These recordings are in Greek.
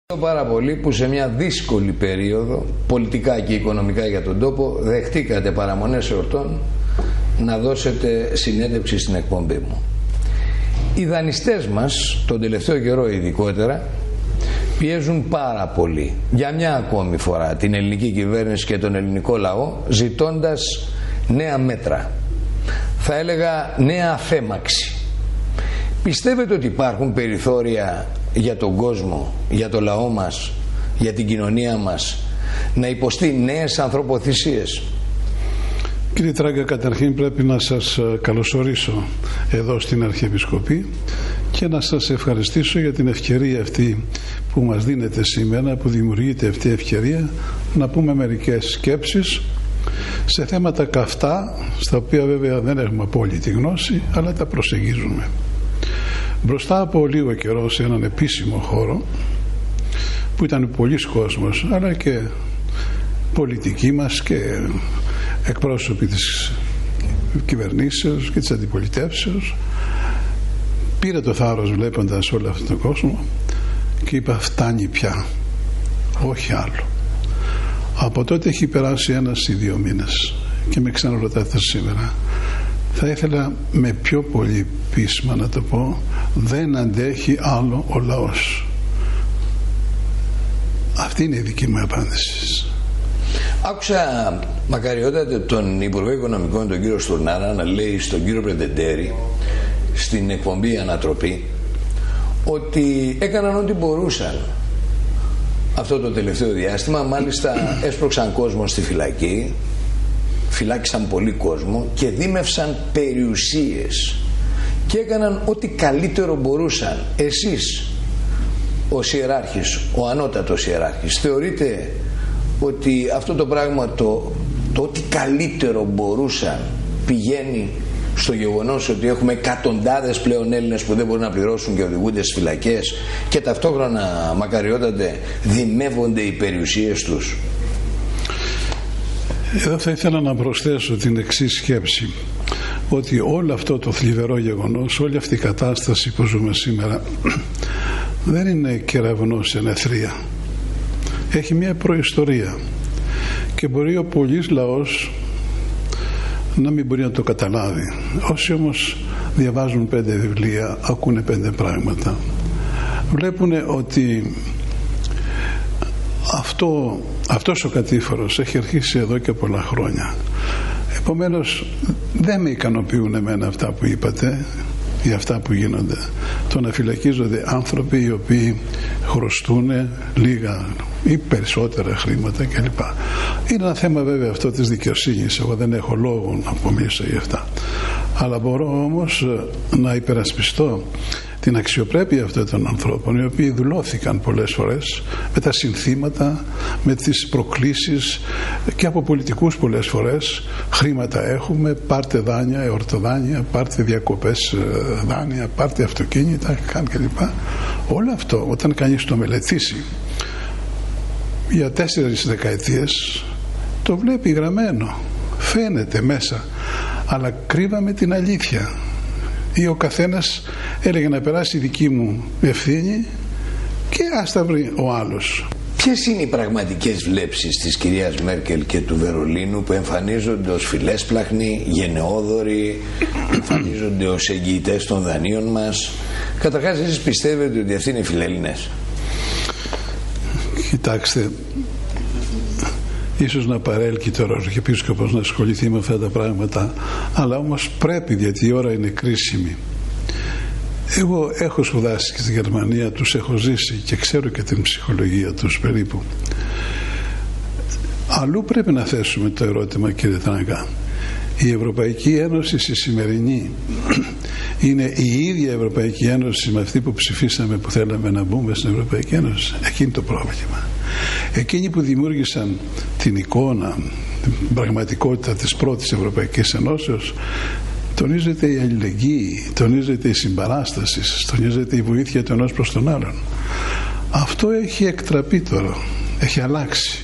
Πάρα πολύ που σε μια δύσκολη περίοδο πολιτικά και οικονομικά για τον τόπο δεχτήκατε παραμονές εορτών να δώσετε συνέντευξη στην εκπομπή μου. Οι δανειστές μας τον τελευταίο καιρό ειδικότερα πιέζουν πάρα πολύ για μια ακόμη φορά την ελληνική κυβέρνηση και τον ελληνικό λαό, ζητώντας νέα μέτρα, θα έλεγα νέα αφέμαξη. Πιστεύετε ότι υπάρχουν περιθώρια για τον κόσμο, για το λαό μας, για την κοινωνία μας να υποστεί νέες ανθρωποθυσίες? Κύριε Τράγκα, καταρχήν πρέπει να σας καλωσορίσω εδώ στην Αρχιεπισκοπή και να σας ευχαριστήσω για την ευκαιρία αυτή που μας δίνετε σήμερα, που δημιουργείται αυτή η ευκαιρία να πούμε μερικές σκέψεις σε θέματα καυτά, στα οποία βέβαια δεν έχουμε απόλυτη γνώση, αλλά τα προσεγγίζουμε. Μπροστά από λίγο καιρό σε έναν επίσημο χώρο που ήταν πολλής κόσμος, αλλά και πολιτικοί μας και εκπρόσωποι της κυβερνήσεως και της αντιπολιτεύσεως, πήρε το θάρρος βλέποντας όλο αυτόν τον κόσμο και είπα φτάνει πια, όχι άλλο. Από τότε έχει περάσει 1 ή 2 μήνες και με ξαναρωτάτε σήμερα. Θα ήθελα με πιο πολύ πείσμα να το πω, δεν αντέχει άλλο ο λαός. Αυτή είναι η δική μου απάντηση. Άκουσα μακαριότατα τον Υπουργό Οικονομικών, τον κύριο Στουρνάρα, να λέει στον κύριο Πρεντεντέρη στην εκπομπή Ανατροπή ότι έκαναν ό,τι μπορούσαν αυτό το τελευταίο διάστημα. Μάλιστα έσπρωξαν κόσμο στη φυλακή, φυλάκισαν πολύ κόσμο και δίμευσαν περιουσίες και έκαναν ό,τι καλύτερο μπορούσαν. Εσείς ως ιεράρχης, ο ανώτατος ιεράρχης, θεωρείτε ότι αυτό το πράγμα, το ό,τι καλύτερο μπορούσαν, πηγαίνει στο γεγονός ότι έχουμε εκατοντάδες πλέον Έλληνες που δεν μπορούν να πληρώσουν και οδηγούνται στις φυλακές και ταυτόχρονα, μακαριότατε, δημεύονται οι περιουσίες τους? Εδώ θα ήθελα να προσθέσω την εξής σκέψη, ότι όλο αυτό το θλιβερό γεγονός, όλη αυτή η κατάσταση που ζούμε σήμερα δεν είναι κεραυνός εν αιθρία. Έχει μια προϊστορία και μπορεί ο πολύς λαός να μην μπορεί να το καταλάβει. Όσοι όμως διαβάζουν 5 βιβλία, ακούνε 5 πράγματα, βλέπουν ότι αυτός ο κατήφορος έχει αρχίσει εδώ και πολλά χρόνια. Επομένως δεν με ικανοποιούν εμένα αυτά που είπατε ή αυτά που γίνονται. Το να φυλακίζονται άνθρωποι οι οποίοι χρωστούν λίγα ή περισσότερα χρήματα κλπ. Είναι ένα θέμα βέβαια αυτό της δικαιοσύνης. Εγώ δεν έχω λόγο να απομίσω για αυτά. Αλλά μπορώ όμως να υπερασπιστώ την αξιοπρέπεια αυτών των ανθρώπων, οι οποίοι δουλώθηκαν πολλές φορές με τα συνθήματα, με τις προκλήσεις και από πολιτικούς πολλές φορές. Χρήματα έχουμε, πάρτε δάνεια, εορτοδάνεια, πάρτε διακοπές δάνεια, πάρτε αυτοκίνητα, κλπ. Όλο αυτό όταν κανείς το μελετήσει για 4 δεκαετίες το βλέπει γραμμένο, φαίνεται μέσα, αλλά κρύβαμε την αλήθεια. Ή ο καθένας έλεγε να περάσει η δική μου ευθύνη και ας τα βρει ο άλλος. Ποιες είναι οι πραγματικές βλέψεις της κυρίας Μέρκελ και του Βερολίνου που εμφανίζονται ως φιλέσπλαχνοι, γενναιόδοροι, εμφανίζονται ως εγγυητές των δανείων μας? Καταρχάς, εσείς πιστεύετε ότι αυτοί είναι φιλέλληνες? Κοιτάξτε, ίσως να παρέλκει τώρα ο Αρχιεπίσκοπος να ασχοληθεί με αυτά τα πράγματα, αλλά όμως πρέπει, γιατί η ώρα είναι κρίσιμη. Εγώ έχω σπουδάσει και στη Γερμανία, τους έχω ζήσει και ξέρω και την ψυχολογία τους περίπου. Αλλού πρέπει να θέσουμε το ερώτημα, κύριε Τράγκα. Η Ευρωπαϊκή Ένωση στη σημερινή είναι η ίδια Ευρωπαϊκή Ένωση με αυτή που ψηφίσαμε, που θέλαμε να μπούμε στην Ευρωπαϊκή Ένωση? Εκείνη το πρόβλημα. Εκείνοι που δημιούργησαν την εικόνα, την πραγματικότητα της πρώτης Ευρωπαϊκής Ενώσεως, τονίζεται η αλληλεγγύη, τονίζεται η συμπαράσταση, τονίζεται η βοήθεια του ενός προς τον άλλον. Αυτό έχει εκτραπεί τώρα, έχει αλλάξει.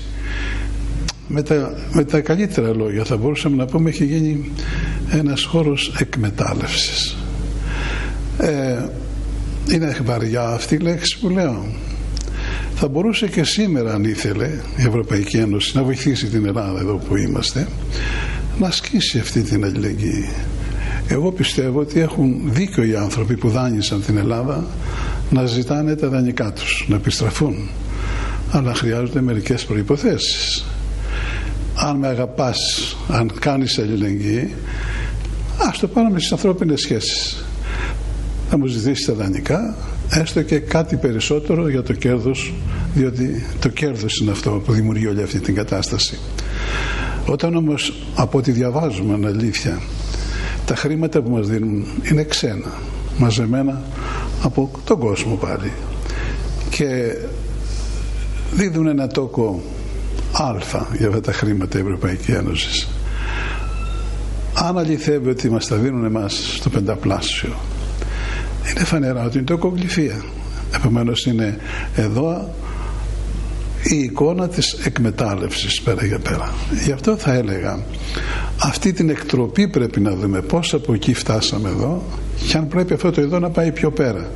Με τα καλύτερα λόγια θα μπορούσαμε να πούμε, έχει γίνει ένας χώρος εκμετάλλευσης. Είναι βαριά αυτή η λέξη που λέω. θα μπορούσε και σήμερα, αν ήθελε, η Ευρωπαϊκή Ένωση να βοηθήσει την Ελλάδα εδώ που είμαστε, να ασκήσει αυτή την αλληλεγγύη. Εγώ πιστεύω ότι έχουν δίκιο οι άνθρωποι που δάνεισαν την Ελλάδα να ζητάνε τα δανεικά τους, να επιστραφούν. Αλλά χρειάζονται μερικές προϋποθέσεις. Αν με αγαπάς, αν κάνεις αλληλεγγύη, ας το πάρουμε στις ανθρώπινες σχέσεις. Θα μου ζητήσεις τα δανεικά, έστω και κάτι περισσότερο για το κέρδος, διότι το κέρδος είναι αυτό που δημιουργεί όλη αυτή την κατάσταση. Όταν όμως, από ό,τι διαβάζουμε, είναι αλήθεια, τα χρήματα που μας δίνουν είναι ξένα, μαζεμένα από τον κόσμο πάλι, και δίδουν ένα τόκο αλφα για αυτά τα χρήματα η Ευρωπαϊκή Ένωση. Αν αληθεύει ότι μας τα δίνουν εμάς στο πενταπλάσιο, είναι φανερά ότι είναι τοκογλυφία. Επομένως είναι εδώ η εικόνα της εκμετάλλευσης πέρα για πέρα. Γι' αυτό θα έλεγα, αυτή την εκτροπή πρέπει να δούμε, πώς από εκεί φτάσαμε εδώ, και αν πρέπει αυτό το εδώ να πάει πιο πέρα.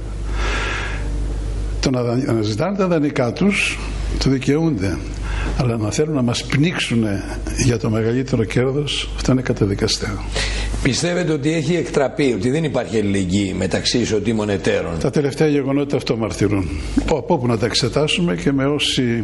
Το να ζητάνε τα δανεικά τους, το δικαιούνται, αλλά να θέλουν να μας πνίξουν για το μεγαλύτερο κέρδος, αυτό είναι καταδικαστέο. Πιστεύετε ότι έχει εκτραπεί, ότι δεν υπάρχει αλληλεγγύη μεταξύ ισοτήμων εταίρων? Τα τελευταία γεγονότα αυτό μαρτυρούν. Από όπου να τα εξετάσουμε και με όση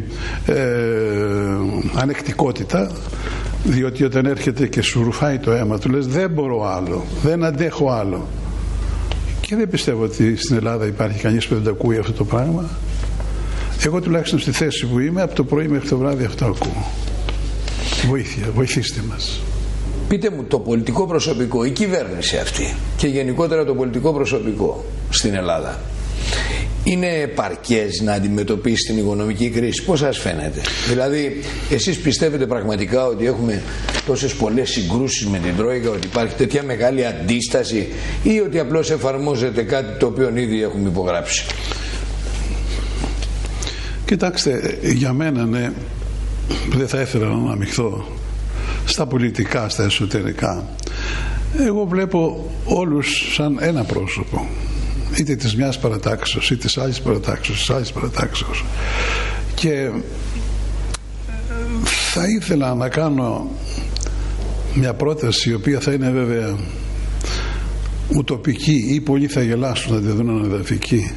ανεκτικότητα, διότι όταν έρχεται και σου ρουφάει το αίμα του, λες δεν μπορώ άλλο, δεν αντέχω άλλο. Και δεν πιστεύω ότι στην Ελλάδα υπάρχει κανείς που δεν το ακούει αυτό το πράγμα. Εγώ τουλάχιστον στη θέση που είμαι, από το πρωί μέχρι το βράδυ αυτό ακούω. Βοήθεια, βοηθήστε μας. Πείτε μου, το πολιτικό προσωπικό, η κυβέρνηση αυτή και γενικότερα το πολιτικό προσωπικό στην Ελλάδα, είναι επαρκές να αντιμετωπίσει την οικονομική κρίση? Πώς σας φαίνεται? Δηλαδή, εσείς πιστεύετε πραγματικά ότι έχουμε τόσες πολλές συγκρούσεις με την Τρόικα, ότι υπάρχει τέτοια μεγάλη αντίσταση, ή ότι απλώς εφαρμόζεται κάτι το οποίο ήδη έχουμε υπογράψει? Κοιτάξτε, για μένα, ναι, δεν θα ήθελα να αναμειχθώ στα πολιτικά, στα εσωτερικά. Εγώ βλέπω όλους σαν ένα πρόσωπο, είτε της μιας παρατάξεως είτε της άλλης παρατάξεως, και θα ήθελα να κάνω μια πρόταση, η οποία θα είναι βέβαια ουτοπική, ή πολλοί θα γελάσουν να τη δουν ανεδαφική.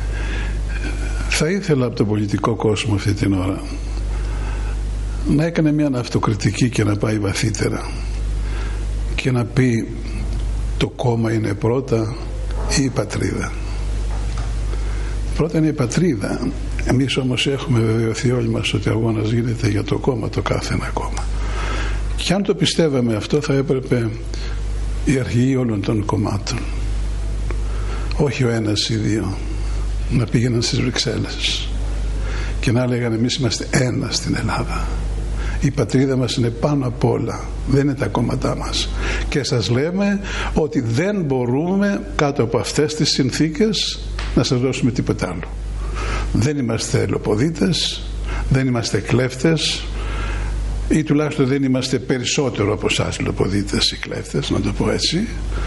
Θα ήθελα από τον πολιτικό κόσμο αυτή την ώρα να έκανε μια αυτοκριτική και να πάει βαθύτερα και να πει, το κόμμα είναι πρώτα ή η πατρίδα? Πρώτα είναι η πατρίδα. Εμείς όμως έχουμε βεβαιωθεί όλοι μας ότι ο αγώνας γίνεται για το κόμμα, το κάθε ένα κόμμα. Και αν το πιστεύαμε αυτό, θα έπρεπε οι αρχηγοί όλων των κομμάτων, όχι ο ένας ή δύο, να πήγαιναν στις Βρυξέλλες και να έλεγαν, εμείς είμαστε ένα στην Ελλάδα, η πατρίδα μας είναι πάνω απ' όλα, δεν είναι τα κόμματά μας, και σας λέμε ότι δεν μπορούμε κάτω από αυτές τις συνθήκες να σας δώσουμε τίποτα άλλο. Δεν είμαστε λοποδίτες, δεν είμαστε κλέφτες, ή τουλάχιστον δεν είμαστε περισσότερο από εσάς λοποδίτες ή κλέφτες, να το πω έτσι.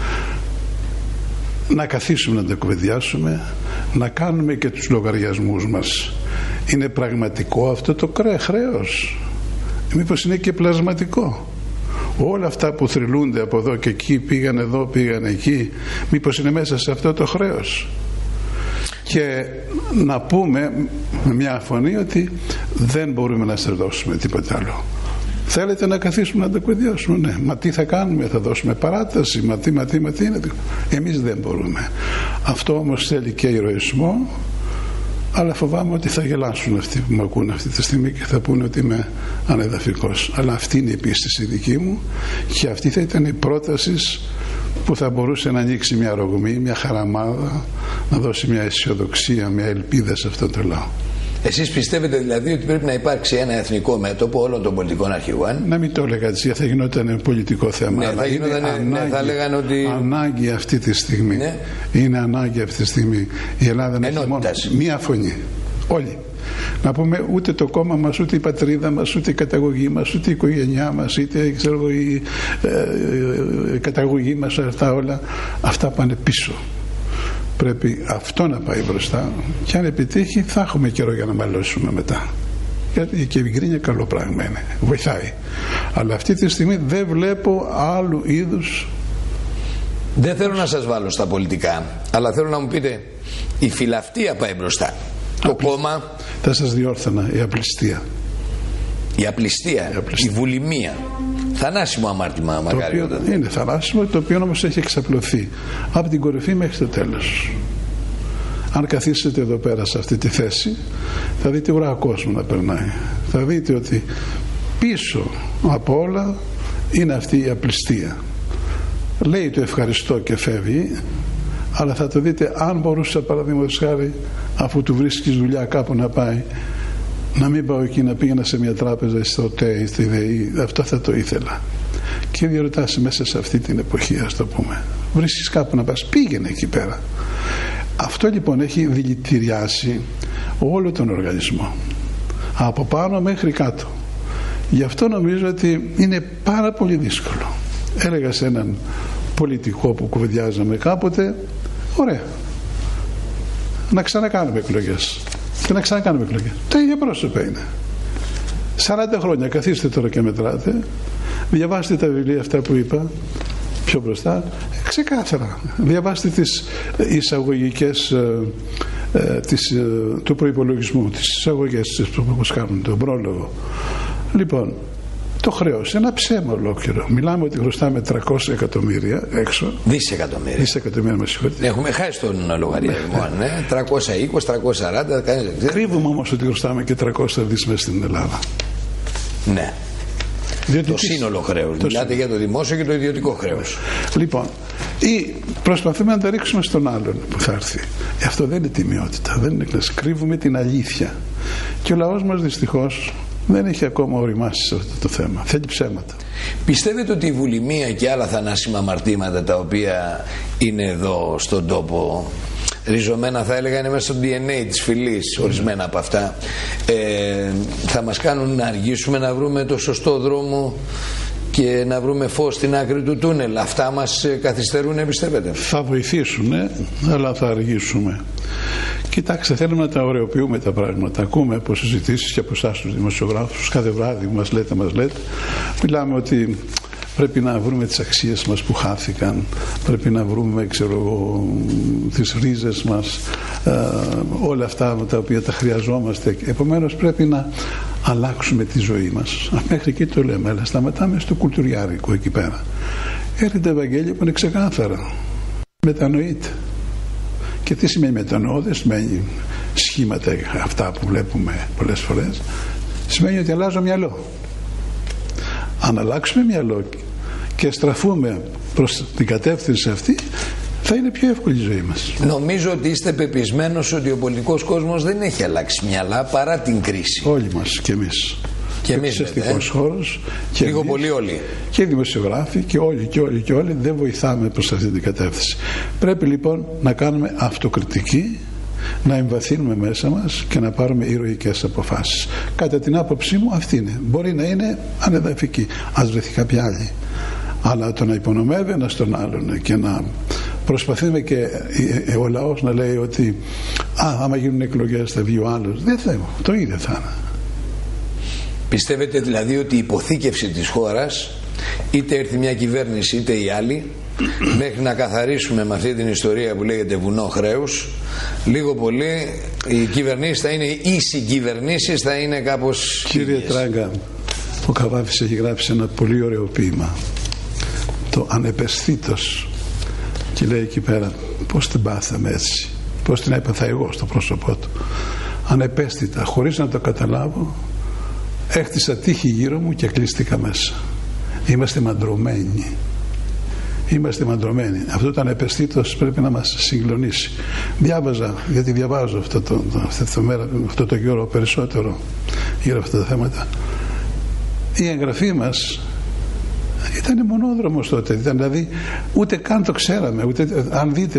Να καθίσουμε να τα κουβεντιάσουμε, να κάνουμε και τους λογαριασμούς μας. Είναι πραγματικό αυτό το χρέος? Μήπως είναι και πλασματικό? Όλα αυτά που θρυλούνται από εδώ και εκεί, πήγαν εδώ, πήγαν εκεί, μήπως είναι μέσα σε αυτό το χρέος? Και να πούμε με μια φωνή ότι δεν μπορούμε να σας δώσουμε τίποτα άλλο. Θέλετε να καθίσουμε να το κουβεντιάσουμε? Ναι. Μα τι θα κάνουμε? Θα δώσουμε παράταση? Μα τι είναι? Εμείς δεν μπορούμε. Αυτό όμως θέλει και ηρωισμό, αλλά φοβάμαι ότι θα γελάσουν αυτοί που με ακούνε αυτή τη στιγμή και θα πούνε ότι είμαι ανεδαφικός. Αλλά αυτή είναι η πίστηση δική μου, και αυτή θα ήταν η πρόταση που θα μπορούσε να ανοίξει μια ρογμή, μια χαραμάδα, να δώσει μια αισιοδοξία, μια ελπίδα σε αυτό το λαό. Εσείς πιστεύετε δηλαδή ότι πρέπει να υπάρξει ένα εθνικό μέτωπο όλων των πολιτικών αρχηγών? Να μην το έλεγα έτσι, θα γινόταν πολιτικό θέμα. Ναι, θα γινόταν, ανάγκη, θα λέγανε ότι... ανάγκη αυτή τη στιγμή. Ναι. Είναι ανάγκη αυτή τη στιγμή η Ελλάδα να έχει μόνο μία φωνή. Όλοι. Να πούμε, ούτε το κόμμα μας, ούτε η πατρίδα μας, ούτε η καταγωγή μας, ούτε η οικογένειά μας, είτε ξέρω, η καταγωγή μας, αυτά όλα, αυτά πάνε πίσω. πρέπει αυτό να πάει μπροστά, και αν επιτύχει θα έχουμε καιρό για να μαλώσουμε μετά, γιατί και η γκρίνια καλό πράγμα είναι, βοηθάει, αλλά αυτή τη στιγμή δεν βλέπω άλλου είδους. Δεν θέλω να σας βάλω στα πολιτικά, αλλά θέλω να μου πείτε, η φιλαυτία πάει μπροστά, το κόμμα. Θα σας διόρθωνα, η απληστία. Η απληστία, η βουλημία. Θανάσιμο αμάρτημα, Μακαριώτα. Είναι θανάσιμο, το οποίο όμως έχει εξαπλωθεί από την κορυφή μέχρι το τέλος. Αν καθίσετε εδώ πέρα σε αυτή τη θέση, θα δείτε ουρά κόσμο να περνάει. Θα δείτε ότι πίσω από όλα είναι αυτή η απληστία. Λέει το ευχαριστώ και φεύγει, αλλά θα το δείτε, αν μπορούσα παραδείγματος χάρη, αφού του βρίσκεις δουλειά κάπου να πάει, να μην πάω εκεί, να πήγαινα σε μια τράπεζα, στο ΤΕΙ, στη ΔΕΗ, αυτό θα το ήθελα. Και διαρωτάσαι μέσα σε αυτή την εποχή, ας το πούμε, βρίσκεις κάπου να πας, πήγαινε εκεί πέρα. Αυτό λοιπόν έχει δηλητηριάσει όλο τον οργανισμό, από πάνω μέχρι κάτω. Γι' αυτό νομίζω ότι είναι πάρα πολύ δύσκολο. Έλεγα σε έναν πολιτικό που κουβεντιάζαμε κάποτε, ωραία, να ξανακάνουμε εκλογές. Και να ξανακάνουμε εκλογές. Τα ίδια πρόσωπα είναι. 40 χρόνια, καθίστε τώρα και μετράτε, διαβάστε τα βιβλία αυτά που είπα πιο μπροστά, ξεκάθαρα. Διαβάστε τις εισαγωγικές του προϋπολογισμού, τις εισαγωγές όπως κάνουν, τον πρόλογο. Λοιπόν, το χρέος, ένα ψέμα ολόκληρο. Μιλάμε ότι χρωστάμε 300 εκατομμύρια έξω. Δισεκατομμύρια. Δισεκατομμύρια, με συγχωρείτε. Έχουμε χάσει τον λογαριασμό, ναι. 320, 340. Κρύβουμε όμως ότι χρωστάμε και 300 δις μέσα στην Ελλάδα. Ναι. Διότι το σύνολο χρέους. Μιλάτε για το δημόσιο και το ιδιωτικό χρέος. Λοιπόν, ή προσπαθούμε να τα ρίξουμε στον άλλον που θα έρθει. Αυτό δεν είναι τιμιότητα. Δεν είναι κλάση. Κρύβουμε την αλήθεια. Και ο λαός μας δυστυχώς δεν έχει ακόμα οριμάσει σε αυτό το θέμα. Θέλει ψέματα. Πιστεύετε ότι η βουλημία και άλλα θανάσιμα αμαρτήματα τα οποία είναι εδώ στον τόπο, ριζωμένα θα έλεγα, είναι μέσα στο DNA της φυλής, ορισμένα από αυτά, θα μας κάνουν να αργήσουμε να βρούμε το σωστό δρόμο και να βρούμε φως στην άκρη του τούνελ? Αυτά μας καθυστερούν, πιστεύετε? Θα βοηθήσουν, αλλά θα αργήσουμε. Κοιτάξτε, θέλουμε να τα ωρεοποιούμε τα πράγματα. Ακούμε από συζητήσεις και από εσάς τους δημοσιογράφους κάθε βράδυ που μας λέτε. Μιλάμε ότι πρέπει να βρούμε τις αξίες μας που χάθηκαν, πρέπει να βρούμε, ξέρω εγώ, τις ρίζες μας, όλα αυτά τα οποία τα χρειαζόμαστε. Επομένως πρέπει να αλλάξουμε τη ζωή μας. Μέχρι εκεί το λέμε, αλλά σταματάμε στο κουλτουριάρικο εκεί πέρα. Έρχεται το Ευαγγέλιο που είναι ξεκάθαρα. Μετανοείται. Και τι σημαίνει μετανοώ? Δεν σημαίνει σχήματα αυτά που βλέπουμε πολλές φορές. Σημαίνει ότι αλλάζω μυαλό. Αν αλλάξουμε μυαλό και στραφούμε προς την κατεύθυνση αυτή, θα είναι πιο εύκολη η ζωή μας. Νομίζω ότι είστε πεπισμένος ότι ο πολιτικός κόσμος δεν έχει αλλάξει μυαλά παρά την κρίση. Όλοι μας και εμείς. Και εμείς, χώρος, και λίγο εμείς, πολύ όλοι. Και οι δημοσιογράφοι και όλοι δεν βοηθάμε προς αυτή την κατεύθυνση. Πρέπει λοιπόν να κάνουμε αυτοκριτική, να εμβαθύνουμε μέσα μας και να πάρουμε ηρωικές αποφάσεις. Κατά την άποψή μου αυτή είναι. Μπορεί να είναι ανεδαφική, ας βρεθεί κάποια άλλη. Αλλά το να υπονομεύει ένας τον άλλον και να προσπαθούμε και ο λαός να λέει ότι άμα γίνουν εκλογές θα βγει ο άλλος, δεν θέλω, το ίδιο θα είναι. Πιστεύετε δηλαδή ότι η υποθήκευση της χώρας, είτε έρθει μια κυβέρνηση είτε η άλλη, μέχρι να καθαρίσουμε με αυτή την ιστορία που λέγεται βουνό χρέους, λίγο πολύ οι κυβερνήσεις θα είναι, οι συγκυβερνήσεις θα είναι κάπως... Κύριε Τράγκα, ο Καβάφης έχει γράψει ένα πολύ ωραίο ποίημα, το Ανεπαισθήτως, και λέει εκεί πέρα πώς την πάθαμε έτσι, πώς την έπαθα εγώ στο πρόσωπό του. Ανεπαίσθητα, χωρίς να το καταλάβω, έχτισα τύχη γύρω μου και κλείστηκα μέσα. Είμαστε μαντρωμένοι. Είμαστε μαντρωμένοι. Αυτό το ανεπαισθήτως πρέπει να μας συγκλονίσει. Διάβαζα, γιατί διαβάζω αυτό το καιρό περισσότερο γύρω από αυτά τα θέματα. Η εγγραφή μας ήταν μονόδρομος τότε. Ήταν, δηλαδή ούτε καν το ξέραμε. Ούτε, αν δείτε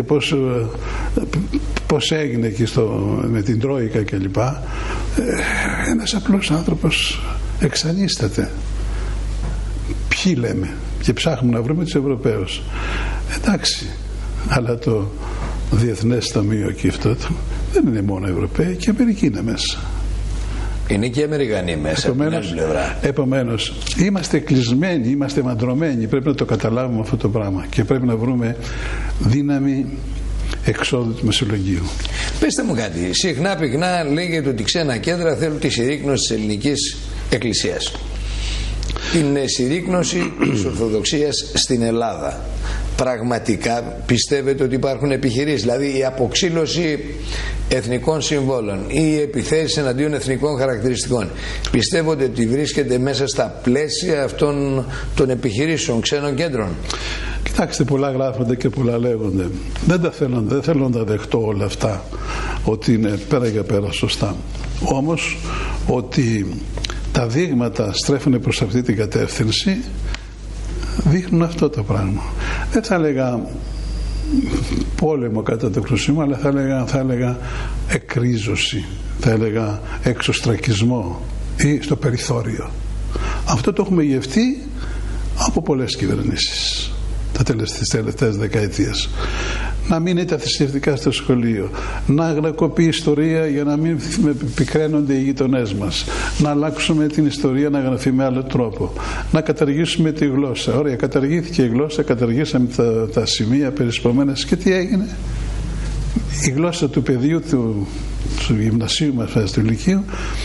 πώς έγινε εκεί με την Τρόικα κλπ. Ένας απλός άνθρωπος εξανίσταται. Ποιοι λέμε? Και ψάχνουμε να βρούμε τους Ευρωπαίους. Εντάξει, αλλά Διεθνές Ταμείο εκεί αυτό, δεν είναι μόνο Ευρωπαίοι, και Αμερικοί είναι μέσα. Είναι και οι Αμερικανοί μέσα. Επομένως, είμαστε κλεισμένοι, είμαστε μαντρωμένοι. Πρέπει να το καταλάβουμε αυτό το πράγμα και πρέπει να βρούμε δύναμη εξόδου του Μεσολογγίου. Πεςτε μου κάτι. Συχνά πυκνά λέγεται ότι ξένα κέντρα θέλουν τη συρρίκνωση της ελληνικής εκκλησίας. Την συρρίκνωση της Ορθοδοξίας στην Ελλάδα. Πραγματικά πιστεύετε ότι υπάρχουν επιχειρήσεις, δηλαδή η αποξήλωση εθνικών συμβόλων ή οι επιθέσεις εναντίον εθνικών χαρακτηριστικών, πιστεύετε ότι βρίσκεται μέσα στα πλαίσια αυτών των επιχειρήσεων ξένων κέντρων? Κοιτάξτε, πολλά γράφονται και πολλά λέγονται. Δεν θέλω να τα δεχτώ όλα αυτά ότι είναι πέρα για πέρα σωστά. Όμως ότι τα δείγματα στρέφουν προς αυτή την κατεύθυνση δείχνουν αυτό το πράγμα. Δεν θα έλεγα πόλεμο κατά το κρουσίμα, αλλά θα έλεγα εκρίζωση, θα έλεγα εξωστρακισμό ή στο περιθώριο. Αυτό το έχουμε γευτεί από πολλές κυβερνήσεις τις τελευταίες δεκαετίες. Να μην είναι τα θρησκευτικά στο σχολείο, να γλακοποιεί η ιστορία για να μην πικραίνονται οι γειτονές μας, να αλλάξουμε την ιστορία να γραφεί με άλλο τρόπο, να καταργήσουμε τη γλώσσα. Ωραία, καταργήθηκε η γλώσσα, καταργήσαμε τα σημεία περισπωμένες, και τι έγινε? Η γλώσσα του παιδιού του γυμνασίου μας, του λυκείου,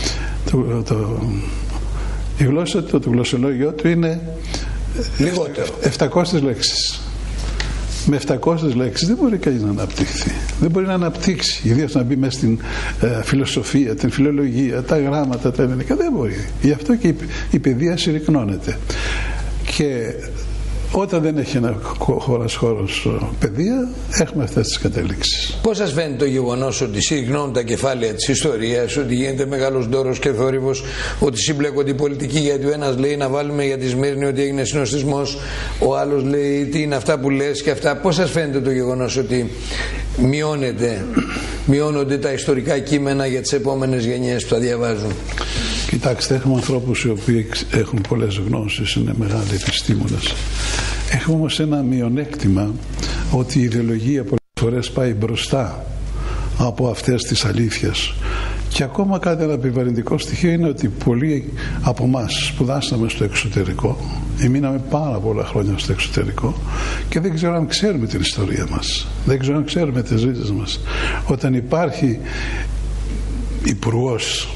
η γλώσσα του, το γλωσσολόγιο του είναι λιγότερο 700 λέξεις. Με 700 λέξεις δεν μπορεί κανείς να αναπτυχθεί. Δεν μπορεί να αναπτύξει, ιδίως να μπει μέσα στην φιλοσοφία, την φιλολογία, τα γράμματα, τα ελληνικά. Δεν μπορεί. Γι' αυτό και η παιδεία συρρικνώνεται. Και όταν δεν έχει ένα χώρος παιδεία, έχουμε αυτές τις κατέληξεις. Πώς σας φαίνεται το γεγονός ότι συρρικνώνουν τα κεφάλαια της ιστορίας, ότι γίνεται μεγάλος ντόρος και θόρυβος, ότι συμπλέκονται οι πολιτικοί, γιατί ο ένας λέει να βάλουμε για τη Σμύρνη ότι έγινε συνοστισμός, ο άλλος λέει τι είναι αυτά που λες και αυτά. Πώς σας φαίνεται το γεγονός ότι μειώνονται τα ιστορικά κείμενα για τις επόμενες γενιές που τα διαβάζουν? Κοιτάξτε, έχουμε ανθρώπους οι οποίοι έχουν πολλές γνώσεις, είναι μεγάλοι επιστήμονες. Έχουμε όμως ένα μειονέκτημα, ότι η ιδεολογία πολλές φορές πάει μπροστά από αυτές τις αλήθειες. Και ακόμα κάτι ένα επιβαρυντικό στοιχείο είναι ότι πολλοί από εμάς σπουδάσαμε στο εξωτερικό ή μείναμε πάρα πολλά χρόνια στο εξωτερικό και δεν ξέρω αν ξέρουμε την ιστορία μας, δεν ξέρω αν ξέρουμε τις ρίζες μας. Όταν υπάρχει υπουργός,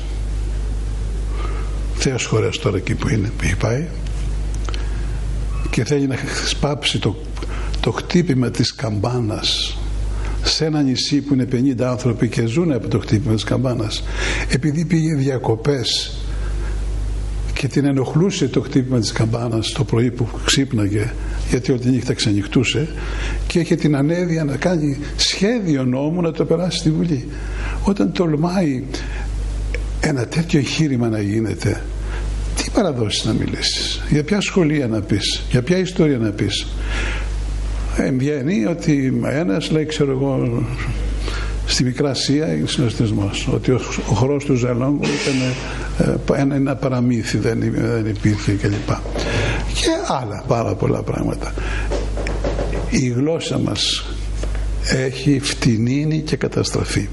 Θεός χωρές τώρα εκεί που είναι, που έχει πάει, και θέλει να σπάψει το χτύπημα της καμπάνας σε ένα νησί που είναι 50 άνθρωποι και ζουν από το χτύπημα της καμπάνας, επειδή πήγε διακοπές και την ενοχλούσε το χτύπημα της καμπάνας το πρωί που ξύπναγε, γιατί όλη τη νύχτα ξενυχτούσε, και είχε την ανέδεια να κάνει σχέδιο νόμου να το περάσει στη Βουλή. Όταν τολμάει ένα τέτοιο εγχείρημα να γίνεται, τι παραδόσεις να μιλήσεις, για ποια σχολεία να πεις, για ποια ιστορία να πεις? Βγαίνει ότι ένας λέει, ξέρω εγώ, στη Μικρά Ασία είναι συνοστισμός, ότι ο χορός του Ζαλόγκου ήταν ένα παραμύθι, δεν υπήρχε κλπ. Και άλλα πάρα πολλά πράγματα. Η γλώσσα μας έχει φτηνίνει και καταστραφεί.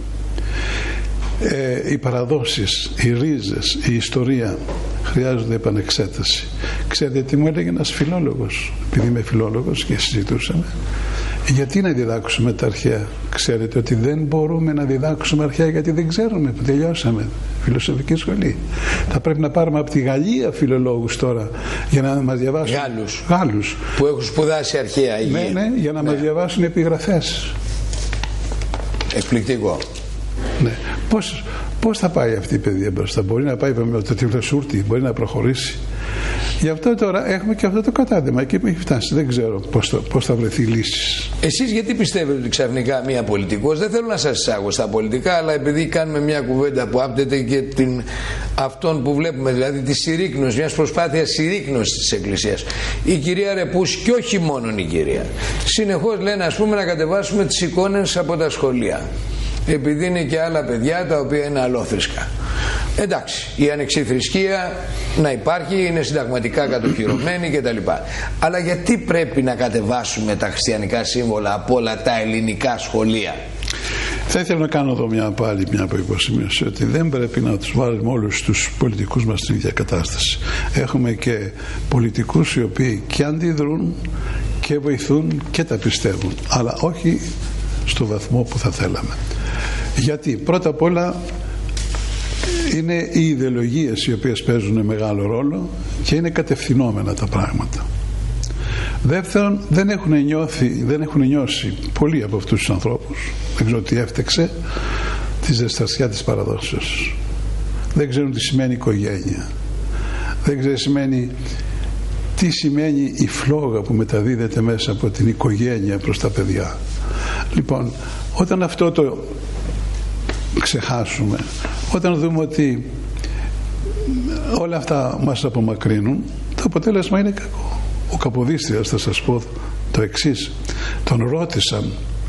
Οι παραδόσεις, οι ρίζες, η ιστορία χρειάζονται επανεξέταση. Ξέρετε τι μου έλεγε ένας φιλόλογος, επειδή είμαι φιλόλογος και συζητούσαμε, γιατί να διδάξουμε τα αρχαία? Ξέρετε ότι δεν μπορούμε να διδάξουμε αρχαία γιατί δεν ξέρουμε, που τελειώσαμε φιλοσοφική σχολή. Θα πρέπει να πάρουμε από τη Γαλλία φιλολόγους τώρα για να μας διαβάσουν. Γάλλους που έχουν σπουδάσει αρχαία. Ναι, για να μας διαβάσουν επιγραφές. Εκπληκτικό. Ναι. Πώς θα πάει αυτή η παιδεία μπροστά? Μπορεί να πάει με το τυφλοσούρτι, μπορεί να προχωρήσει. Γι' αυτό τώρα έχουμε και αυτό το κατάδεμα εκεί που έχει φτάσει. Δεν ξέρω πώς θα βρεθεί λύση. Εσείς γιατί πιστεύετε ότι ξαφνικά μία πολιτικός, δεν θέλω να σας εισάγω στα πολιτικά, αλλά επειδή κάνουμε μια κουβέντα που άπτεται και αυτόν που βλέπουμε, δηλαδή τη συρρίκνωση, μιας προσπάθειας συρρίκνωσης της Εκκλησίας. Η κυρία Ρεπούς, και όχι μόνον η κυρία, συνεχώς λένε, ας πούμε, να κατεβάσουμε τις εικόνες από τα σχολεία, επειδή είναι και άλλα παιδιά τα οποία είναι αλόθρησκα. Εντάξει, η ανεξιθρησκεία να υπάρχει, είναι συνταγματικά κατοχυρωμένη κτλ. Αλλά γιατί πρέπει να κατεβάσουμε τα χριστιανικά σύμβολα από όλα τα ελληνικά σχολεία? Θα ήθελα να κάνω εδώ μια υποσημείωση, ότι δεν πρέπει να τους βάλουμε όλους τους πολιτικούς μας στην ίδια κατάσταση. Έχουμε και πολιτικούς οι οποίοι και αντιδρούν και βοηθούν και τα πιστεύουν, αλλά όχι στο βαθμό που θα θέλαμε. Γιατί πρώτα απ' όλα είναι οι ιδεολογίες οι οποίες παίζουν μεγάλο ρόλο και είναι κατευθυνόμενα τα πράγματα. Δεύτερον, δεν έχουν νιώσει πολλοί από αυτούς τους ανθρώπους, δεν ξέρω τι έφτεξε, τη ζεστασιά της παραδόσεως. Δεν ξέρουν τι σημαίνει οικογένεια. Δεν ξέρουν τι σημαίνει η φλόγα που μεταδίδεται μέσα από την οικογένεια προς τα παιδιά. Λοιπόν, όταν αυτό το ξεχάσουμε, όταν δούμε ότι όλα αυτά μας απομακρύνουν, το αποτέλεσμα είναι κακό. Ο Καποδίστριας, θα σας πω το εξής, τον ρώτησαν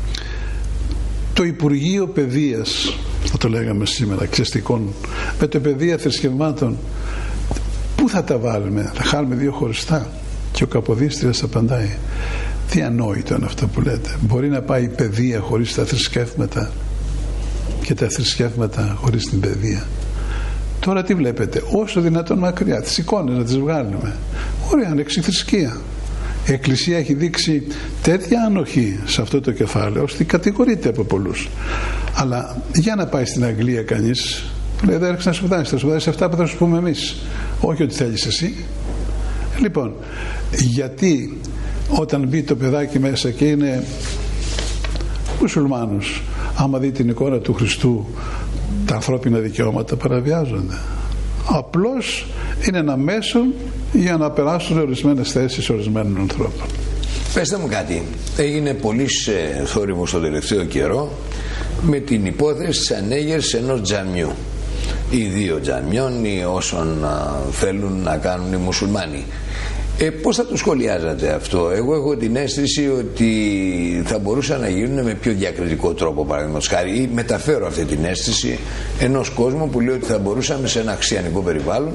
το Υπουργείο Παιδείας, θα το λέγαμε σήμερα, εξαιστικών, με το παιδεία θρησκευμάτων, πού θα τα βάλουμε, θα χάλουμε δύο χωριστά? Και ο Καποδίστριας απαντάει, τι ανόητο είναι αυτό που λέτε, μπορεί να πάει η παιδεία χωρίς τα θρησκεύματα και τα θρησκεύματα χωρίς την παιδεία? Τώρα τι βλέπετε, όσο δυνατόν μακριά, τις εικόνες να τις βγάλουμε. Ωραία, ανεξιθρησκεία. Η Εκκλησία έχει δείξει τέτοια ανοχή σε αυτό το κεφάλαιο, ώστε κατηγορείται από πολλούς. Αλλά για να πάει στην Αγγλία κανείς, λέει, δεν έρχεσαι να σπουδάσεις, θα σπουδάσεις αυτά που θα σου πούμε εμείς, όχι ότι θέλεις εσύ. Λοιπόν, γιατί όταν μπει το παιδάκι μέσα και είναι μουσουλμάνος, άμα δει την εικόνα του Χριστού, τα ανθρώπινα δικαιώματα παραβιάζονται? Απλώς είναι ένα μέσο για να περάσουν ορισμένες θέσεις ορισμένων ανθρώπων. Πεςτε μου κάτι, έγινε πολύς θόρυβος στο τελευταίο καιρό με την υπόθεση της ανέγερσης ενός τζαμιού ή δύο τζαμιών ή όσων θέλουν να κάνουν οι μουσουλμάνοι. Πώς θα το σχολιάζατε αυτό? Εγώ έχω την αίσθηση ότι θα μπορούσαν να γίνουν με πιο διακριτικό τρόπο, παραδείγματος χάρη, ή μεταφέρω αυτή την αίσθηση ενός κόσμου που λέει ότι θα μπορούσαμε σε ένα χριστιανικό περιβάλλον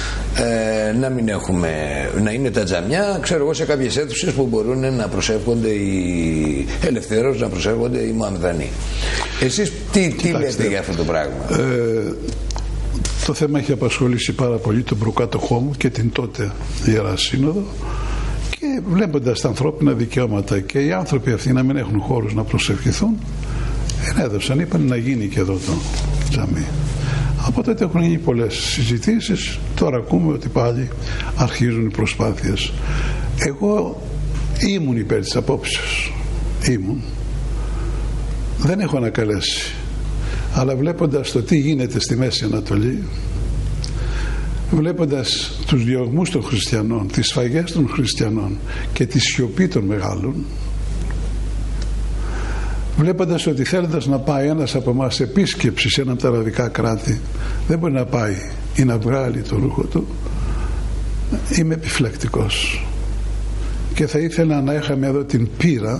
να μην έχουμε, να είναι τα τζαμιά, ξέρω εγώ, σε κάποιες αίθουσες που μπορούν να προσεύχονται ελευθερώς, να προσεύχονται οι Μωαμεδανοί. Εσείς τι λέτε για αυτό το πράγμα? Το θέμα έχει απασχολήσει πάρα πολύ τον προκάτοχό μου και την τότε Ιερά Σύνοδο, και βλέποντας τα ανθρώπινα δικαιώματα και οι άνθρωποι αυτοί να μην έχουν χώρους να προσευχηθούν, ενέδωσαν, είπαν να γίνει και εδώ το τζαμί. Από τότε έχουν γίνει πολλές συζητήσεις, τώρα ακούμε ότι πάλι αρχίζουν οι προσπάθειες. Εγώ ήμουν υπέρ της απόψεως, δεν έχω ανακαλέσει. Αλλά βλέποντας το τι γίνεται στη Μέση Ανατολή, βλέποντας τους διωγμούς των χριστιανών, τις σφαγές των χριστιανών και τη σιωπή των μεγάλων, βλέποντας ότι θέλοντας να πάει ένας από εμάς επίσκεψη σε ένα από τα αραβικά κράτη, δεν μπορεί να πάει ή να βγάλει το ρούχο του, είμαι επιφυλακτικός. Και θα ήθελα να είχαμε εδώ την πείρα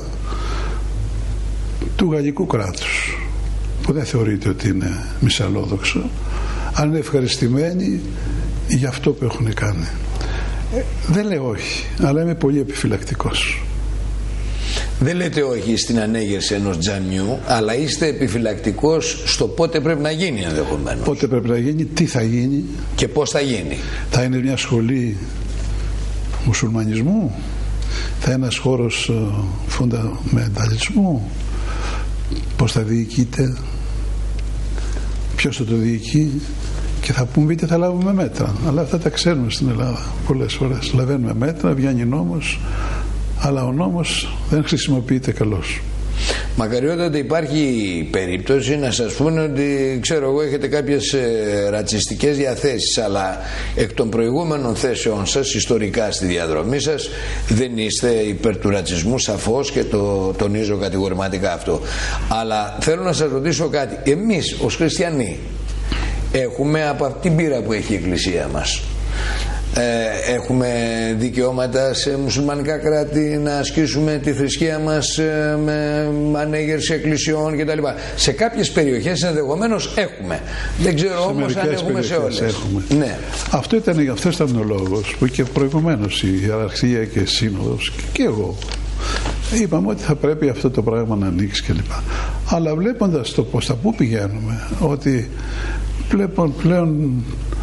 του γαλλικού κράτους, που δεν θεωρείται ότι είναι μυσαλλόδοξο, αλλά είναι ευχαριστημένοι για αυτό που έχουν κάνει. Δεν λέω όχι, αλλά είμαι πολύ επιφυλακτικός. Δεν λέτε όχι στην ανέγερση ενός τζαμιού, αλλά είστε επιφυλακτικός στο πότε πρέπει να γίνει ενδεχομένως. Πότε πρέπει να γίνει, τι θα γίνει και πώς θα γίνει. Θα είναι μια σχολή μουσουλμανισμού, θα είναι ένας χώρος φονταμενταλισμού, πώς θα διοικείται, ποιος θα το διοικεί, και θα πούμε είτε θα λάβουμε μέτρα. Αλλά αυτά τα ξέρουμε στην Ελλάδα πολλές φορές. Λαβαίνουμε μέτρα, βγαίνει νόμος, αλλά ο νόμος δεν χρησιμοποιείται καλώς. Μακαριότατα υπάρχει περίπτωση να σας πούνε ότι, ξέρω εγώ, έχετε κάποιες ρατσιστικές διαθέσεις, αλλά εκ των προηγούμενων θέσεων σας ιστορικά στη διαδρομή σας δεν είστε υπέρ του ρατσισμού, σαφώς, και το τονίζω κατηγορηματικά αυτό. Αλλά θέλω να σας ρωτήσω κάτι. Εμείς ως χριστιανοί έχουμε από την πείρα που έχει η Εκκλησία μας Έχουμε δικαιώματα σε μουσουλμανικά κράτη να ασκήσουμε τη θρησκεία μας με ανέγερση εκκλησιών κτλ. Σε κάποιες περιοχές ενδεχομένως έχουμε. Δεν ξέρω όμως αν έχουμε σε όλες. Ναι. Αυτός ήταν ο λόγος που και προηγουμένως η Ιεραρχία και η Σύνοδος και εγώ είπαμε ότι θα πρέπει αυτό το πράγμα να ανοίξει κλπ. Αλλά βλέποντας το προς τα πού πηγαίνουμε, ότι πλέον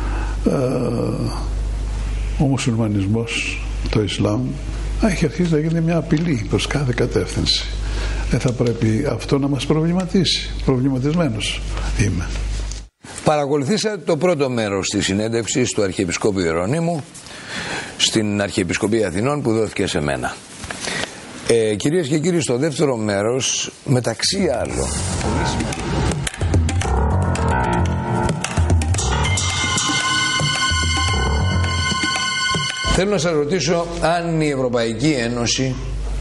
ο μουσουλμανισμός, το Ισλάμ έχει αρχίσει να γίνει μια απειλή προς κάθε κατεύθυνση. Δεν θα πρέπει αυτό να μας προβληματίσει. Προβληματισμένος είμαι. Παρακολουθήσατε το πρώτο μέρος της συνέντευξης του Αρχιεπισκόπου Ιερονύμου στην Αρχιεπισκοπή Αθηνών που δόθηκε σε μένα. Κυρίες και κύριοι, στο δεύτερο μέρος, μεταξύ άλλων, θέλω να σας ρωτήσω αν η Ευρωπαϊκή Ένωση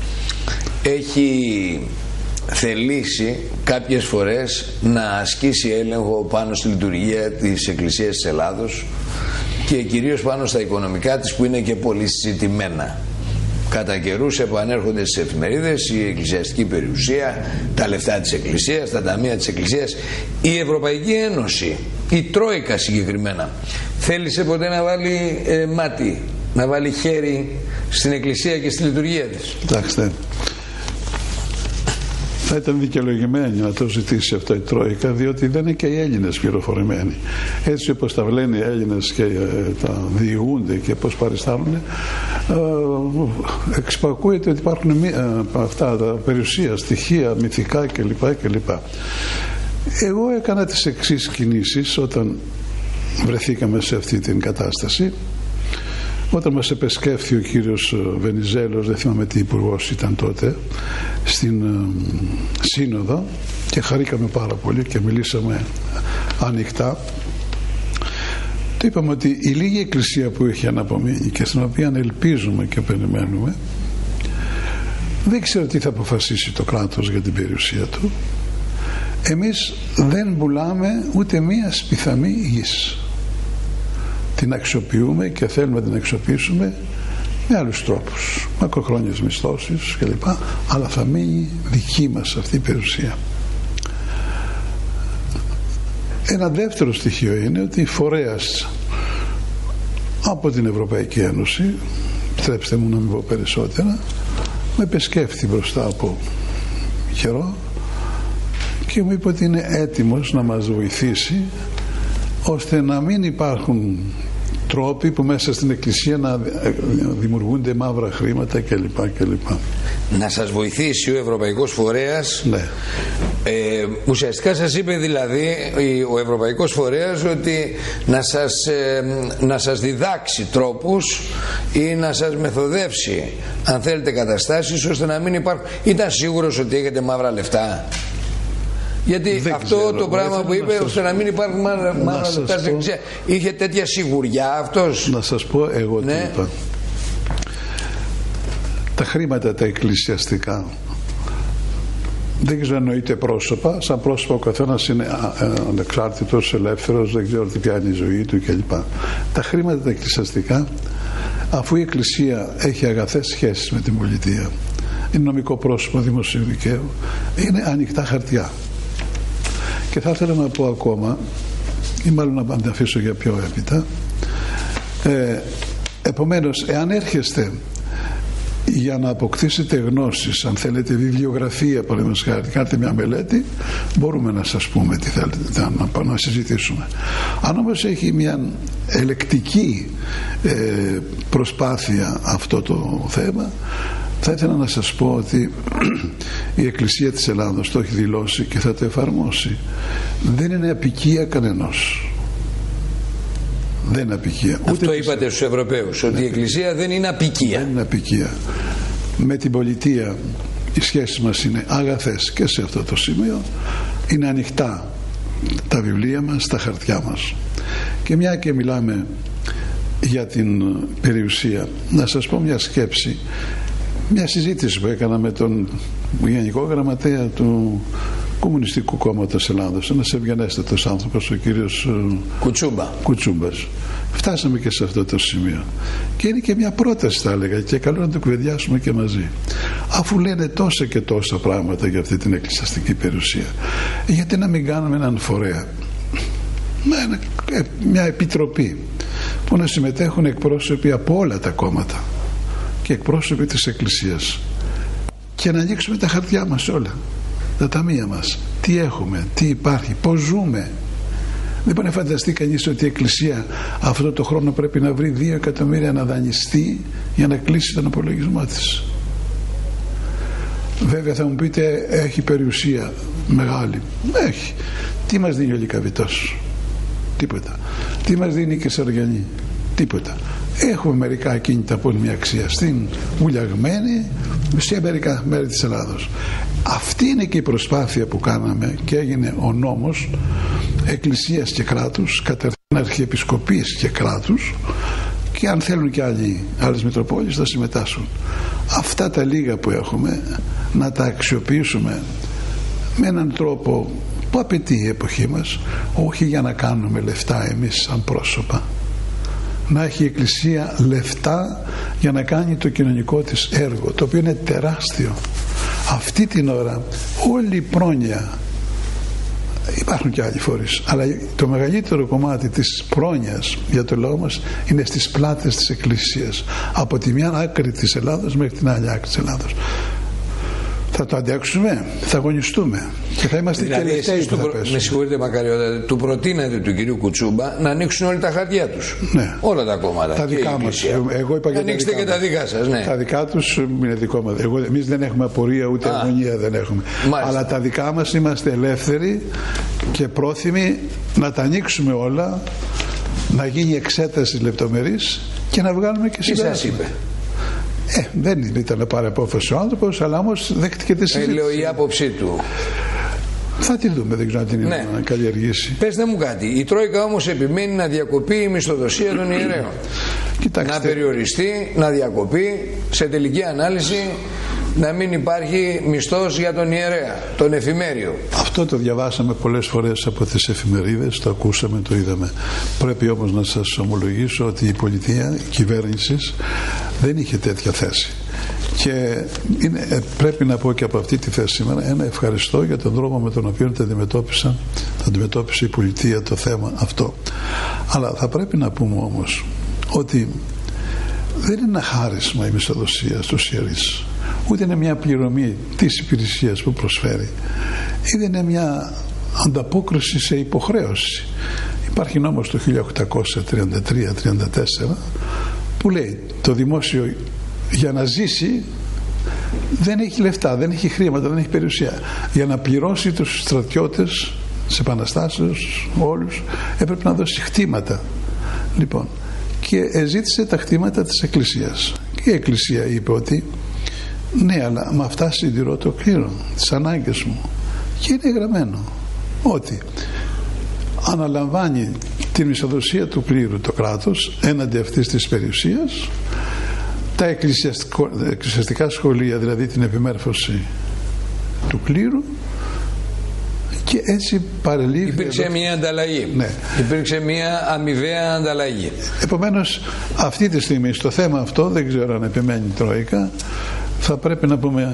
έχει θελήσει κάποιες φορές να ασκήσει έλεγχο πάνω στη λειτουργία της Εκκλησίας της Ελλάδος και κυρίως πάνω στα οικονομικά της, που είναι και πολύ συζητημένα. Κατά καιρούς επανέρχονται στις εφημερίδες η εκκλησιαστική περιουσία, τα λεφτά της Εκκλησίας, τα ταμεία της Εκκλησίας. Η Ευρωπαϊκή Ένωση, η Τρόικα συγκεκριμένα, θέλησε ποτέ να βάλει μάτι, να βάλει χέρι στην Εκκλησία και στη λειτουργία της? Κοιτάξτε, θα ήταν δικαιολογημένη να το ζητήσει αυτό η Τρόικα, διότι δεν είναι και οι Έλληνες πληροφορημένοι. Έτσι όπως τα λένε οι Έλληνες και τα διηγούνται και πώς παριστάνουν, εξυπακούεται ότι υπάρχουν αυτά τα περιουσία, στοιχεία, μυθικά κλπ. Εγώ έκανα τις εξής κινήσεις όταν βρεθήκαμε σε αυτή την κατάσταση. Όταν μας επεσκέφθη ο κύριος Βενιζέλος, δεν θυμάμαι τι υπουργός ήταν τότε, στην Σύνοδο, και χαρήκαμε πάρα πολύ και μιλήσαμε ανοιχτά, του είπαμε ότι η λίγη εκκλησία που έχει αναπομείνει και στην οποία ελπίζουμε και περιμένουμε, δεν ξέρω τι θα αποφασίσει το κράτος για την περιουσία του. Εμείς δεν πουλάμε ούτε μία σπιθαμή γης. Την αξιοποιούμε και θέλουμε να την αξιοποιήσουμε με άλλους τρόπους, μακροχρόνιες μισθώσεις κλπ. Αλλά θα μείνει δική μας αυτή η περιουσία. Ένα δεύτερο στοιχείο είναι ότι φορέας από την Ευρωπαϊκή Ένωση, επιτρέψτε μου να μην πω περισσότερα, με επισκέφθη μπροστά από καιρό και μου είπε ότι είναι έτοιμος να μας βοηθήσει ώστε να μην υπάρχουν τρόποι που μέσα στην Εκκλησία να δημιουργούνται μαύρα χρήματα κλπ. Να σας βοηθήσει ο Ευρωπαϊκός Φορέας. Ναι. Ουσιαστικά σας είπε δηλαδή ο Ευρωπαϊκός Φορέας ότι να σας διδάξει τρόπους ή να σας μεθοδεύσει, αν θέλετε, καταστάσεις ώστε να μην υπάρχουν. Ήταν σίγουρος ότι έχετε μαύρα λεφτά? Γιατί δεν αυτό ξέρω, το πράγμα που είπε, ώστε να μην υπάρχουν μαύρα λεφτά στην Εκκλησία, είχε τέτοια σιγουριά αυτός? Να σας πω εγώ τι είπα. Τα χρήματα τα εκκλησιαστικά δεν ξέρω, εννοείται πρόσωπα. Σαν πρόσωπα ο καθένας είναι ανεξάρτητος, ελεύθερος, δεν ξέρω τι πιάνει η ζωή του κλπ. Τα χρήματα τα εκκλησιαστικά, αφού η Εκκλησία έχει αγαθές σχέσεις με την πολιτεία, είναι νομικό πρόσωπο δημοσίου δικαίου, είναι ανοιχτά χαρτιά. Και θα ήθελα να πω ακόμα, ή μάλλον να τα αφήσω για πιο έπειτα, επομένως, εάν έρχεστε για να αποκτήσετε γνώσεις, αν θέλετε βιβλιογραφία, παραδείγματος χάρη, κάντε μια μελέτη, μπορούμε να σας πούμε τι θέλετε να συζητήσουμε. Αν όμως έχει μια ελεκτική προσπάθεια αυτό το θέμα, θα ήθελα να σας πω ότι η Εκκλησία της Ελλάδος το έχει δηλώσει και θα το εφαρμόσει. Δεν είναι απικία κανενός. Δεν είναι απικία. Αυτό είπατε στους Ευρωπαίους, ότι η Εκκλησία δεν είναι απικία. Δεν είναι απικία. Με την πολιτεία οι σχέσεις μας είναι αγαθές και σε αυτό το σημείο. Είναι ανοιχτά τα βιβλία μας, τα χαρτιά μας. Και μια και μιλάμε για την περιουσία, να σας πω μια σκέψη, μια συζήτηση που έκανα με τον Γενικό Γραμματέα του Κομμουνιστικού Κόμματος Ελλάδος, ένας ευγενέστατος άνθρωπος, ο κύριος Κουτσούμπας. Φτάσαμε και σε αυτό το σημείο. Και είναι και μια πρόταση, θα έλεγα, και καλό να το κουβεντιάσουμε και μαζί. Αφού λένε τόσα και τόσα πράγματα για αυτή την εκκλησιαστική περιουσία, γιατί να μην κάνουμε έναν φορέα, μια επιτροπή που να συμμετέχουν εκπρόσωποι από όλα τα κόμματα και εκπρόσωποι της Εκκλησίας, και να ανοίξουμε τα χαρτιά μας όλα, τα ταμεία μας, τι έχουμε, τι υπάρχει, πώς ζούμε. Δεν μπορεί να φανταστεί κανείς ότι η Εκκλησία αυτό το χρόνο πρέπει να βρει 2 εκατομμύρια να δανειστεί για να κλείσει τον απολογισμό της. Βέβαια θα μου πείτε, έχει περιουσία μεγάλη. Έχει. Τι μας δίνει ο Λυκαβητός? Τίποτα. Τι μας δίνει η Κεσαριανή? Τίποτα. Έχουμε μερικά ακίνητα πόλημη αξία στην Βουλιαγμένη, σε μερικά μέρη της Ελλάδος. Αυτή είναι και η προσπάθεια που κάναμε και έγινε ο νόμος Εκκλησίας και κράτους, καταρχήν Αρχιεπισκοπής και κράτους, και αν θέλουν και άλλες Μητροπόλεις θα συμμετάσχουν. Αυτά τα λίγα που έχουμε να τα αξιοποιήσουμε με έναν τρόπο που απαιτεί η εποχή μας, όχι για να κάνουμε λεφτά εμείς σαν πρόσωπα. Να έχει η Εκκλησία λεφτά για να κάνει το κοινωνικό της έργο, το οποίο είναι τεράστιο. Αυτή την ώρα όλη η πρόνοια, υπάρχουν και άλλοι φορείς, αλλά το μεγαλύτερο κομμάτι της πρόνοιας για το λαό μας είναι στις πλάτες της Εκκλησίας, από τη μια άκρη της Ελλάδος μέχρι την άλλη άκρη της Ελλάδος. Θα το αντέξουμε, θα αγωνιστούμε και θα είμαστε και τελευταίοι που θα πέσουμε. Με συγχωρείτε Μακαριώτα, του προτείνατε του κυρίου Κουτσούμπα να ανοίξουν όλοι τα χαρτιά τους. Ναι. Όλα τα κόμματα. Τα δικά μας. Εγώ είπα για ανοίξτε και τα δικά σας. Ναι. Τα δικά τους είναι δικό μας. Εμείς δεν έχουμε απορία ούτε αγωνία δεν έχουμε. Μάλιστα. Αλλά τα δικά μας είμαστε ελεύθεροι και πρόθυμοι να τα ανοίξουμε όλα, να γίνει εξέταση λεπτομερής και να βγάλουμε και συμπέρασμα. Τι σας είπε? Δεν ήταν να πάρει απόφαση ο άνθρωπος, αλλά όμως δέχτηκε τη συζήτηση. Λέω η άποψή του. Θα τη δούμε, δεν ξέρω αν την είναι να καλλιεργήσει. Πεςτε μου κάτι. Η Τρόικα όμως επιμένει να διακοπεί η μισθοδοσία των ιερέων. Κοιτάξτε. Να περιοριστεί, να διακοπεί, σε τελική ανάλυση να μην υπάρχει μισθός για τον ιερέα, τον εφημέριο. Αυτό το διαβάσαμε πολλές φορές από τις εφημερίδες, το ακούσαμε, το είδαμε. Πρέπει όμως να σας ομολογήσω ότι η πολιτεία, η κυβέρνηση δεν είχε τέτοια θέση. Και πρέπει να πω και από αυτή τη θέση σήμερα ένα ευχαριστώ για τον τρόπο με τον οποίο το αντιμετώπισε η πολιτεία το θέμα αυτό. Αλλά θα πρέπει να πούμε όμως ότι δεν είναι ένα χάρισμα η μισθοδοσία στους ιερείς, ούτε είναι μια πληρωμή της υπηρεσίας που προσφέρει, ή δεν είναι μια ανταπόκριση σε υποχρέωση. Υπάρχει νόμος το 1833-34 που λέει το δημόσιο για να ζήσει δεν έχει λεφτά, δεν έχει χρήματα, δεν έχει περιουσία. Για να πληρώσει τους στρατιώτες της Επαναστάσεως όλους έπρεπε να δώσει χτήματα. Λοιπόν, και ζήτησε τα χτήματα της Εκκλησίας και η Εκκλησία είπε ότι ναι, αλλά με αυτά συντηρώ το κλήρο, τις ανάγκες μου, και είναι γραμμένο ότι αναλαμβάνει την μισθοδοσία του κλήρου το κράτος έναντι αυτής της περιουσίας, τα εκκλησιαστικά σχολεία, δηλαδή την επιμέρφωση του κλήρου, και έτσι παρελήφθη. Υπήρξε μια ανταλλαγή. Ναι. Υπήρξε μια αμοιβαία ανταλλαγή. Επομένως αυτή τη στιγμή στο θέμα αυτό δεν ξέρω αν επιμένει η Τρόικα. Θα πρέπει να πούμε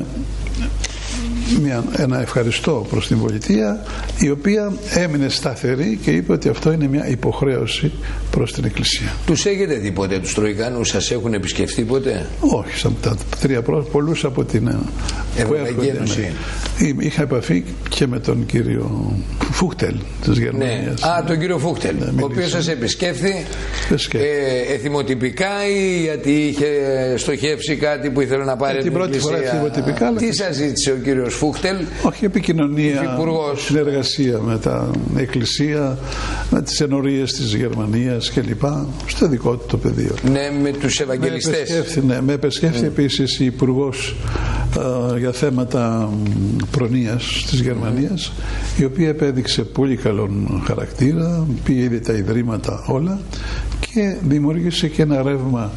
ένα ευχαριστώ προς την πολιτεία, η οποία έμεινε σταθερή και είπε ότι αυτό είναι μια υποχρέωση προς την Εκκλησία. Τους έχετε δει ποτέ τους Τροικάνους, σας έχουν επισκεφτεί ποτέ? Όχι, σαν τα τρία πολλούς από την Ευρωπαϊκή Ένωση. Είχα επαφή και με τον κύριο Φούχτελ της Γερμανίας. Ναι. Τον κύριο Φούχτελ, ο οποίος σας επισκέφθη εθιμοτυπικά ή γιατί είχε στοχεύσει κάτι που ήθελε να πάρει την πρώτη φορά εθιμοτυπικά. Τι σας ζήτησε ο κύριος Φούχτελ? Όχι, επικοινωνία, συνεργασία με τα Εκκλησία, με τις ενορίες της Γερμανίας κλπ. Στο δικό του το πεδίο. Ναι, με τους Ευαγγελιστές. Με επεσκέφθη επίσης η Υπουργός για θέματα προνοίας της Γερμανίας, η οποία επέδειξε πολύ καλόν χαρακτήρα, πήγε ήδη τα ιδρύματα όλα και δημιούργησε και ένα ρεύμα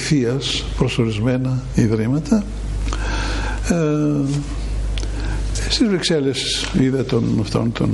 βοηθείας προς ορισμένα ιδρύματα. Στις Βρυξέλλες είδα τον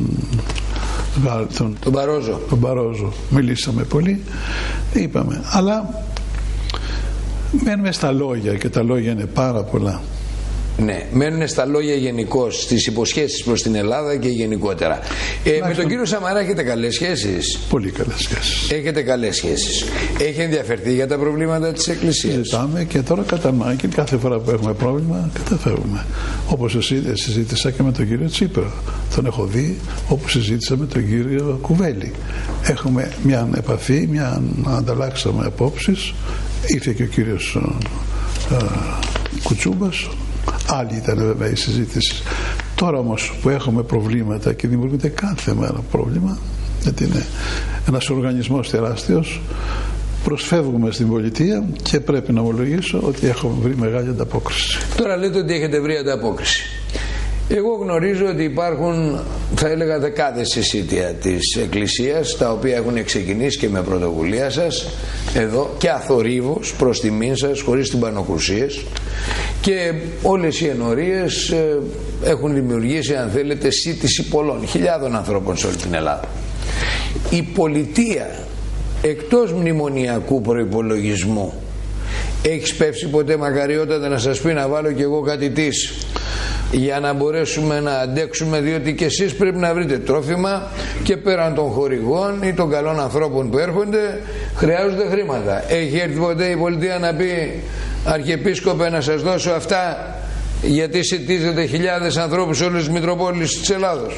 Μπαρόζο. Μιλήσαμε πολύ, είπαμε, αλλά μένουμε στα λόγια και τα λόγια είναι πάρα πολλά. Ναι, μένουν στα λόγια γενικώς, στις υποσχέσεις προς την Ελλάδα και γενικότερα. Με τον κύριο Σαμαρά έχετε καλές σχέσεις? Πολύ καλές σχέσεις. Έχετε καλές σχέσεις. Έχει ενδιαφερθεί για τα προβλήματα της Εκκλησίας? Συζητάμε και τώρα κατά ανάγκη κάθε φορά που έχουμε πρόβλημα καταφεύγουμε. Όπως συζήτησα και με τον κύριο Τσίπρα. Τον έχω δει όπου συζήτησα με τον κύριο Κουβέλη. Έχουμε μια επαφή, ανταλλάξαμε απόψεις. Ήρθε και ο κύριος Κουτσούμπας. Άλλη ήταν βέβαια η συζήτηση. Τώρα όμως που έχουμε προβλήματα και δημιουργείται κάθε μέρα πρόβλημα, γιατί είναι ένας οργανισμός τεράστιος, προσφεύγουμε στην πολιτεία και πρέπει να ομολογήσω ότι έχουμε βρει μεγάλη ανταπόκριση. Τώρα λέτε ότι έχετε βρει ανταπόκριση. Εγώ γνωρίζω ότι υπάρχουν, θα έλεγα, δεκάδες συσίτια της Εκκλησίας, τα οποία έχουν ξεκινήσει και με πρωτοβουλία σας εδώ και αθορύβως προς τιμήν σας, χωρίς τυμπανοκρουσίες, και όλες οι ενορίες έχουν δημιουργήσει, αν θέλετε, σύντηση πολλών χιλιάδων ανθρώπων σε όλη την Ελλάδα. Η πολιτεία, εκτός μνημονιακού προϋπολογισμού, έχει σπεύσει ποτέ, μακαριότατα, να σας πει να βάλω κι εγώ κάτι της, για να μπορέσουμε να αντέξουμε, διότι και εσείς πρέπει να βρείτε τρόφιμα και πέραν των χορηγών ή των καλών ανθρώπων που έρχονται χρειάζονται χρήματα? Έχει έρθει ποτέ η πολιτεία να πει, Αρχιεπίσκοπε, να σας δώσω αυτά γιατί σιτίζετε χιλιάδες ανθρώπους σε όλες τις Μητροπόλεις της Ελλάδος?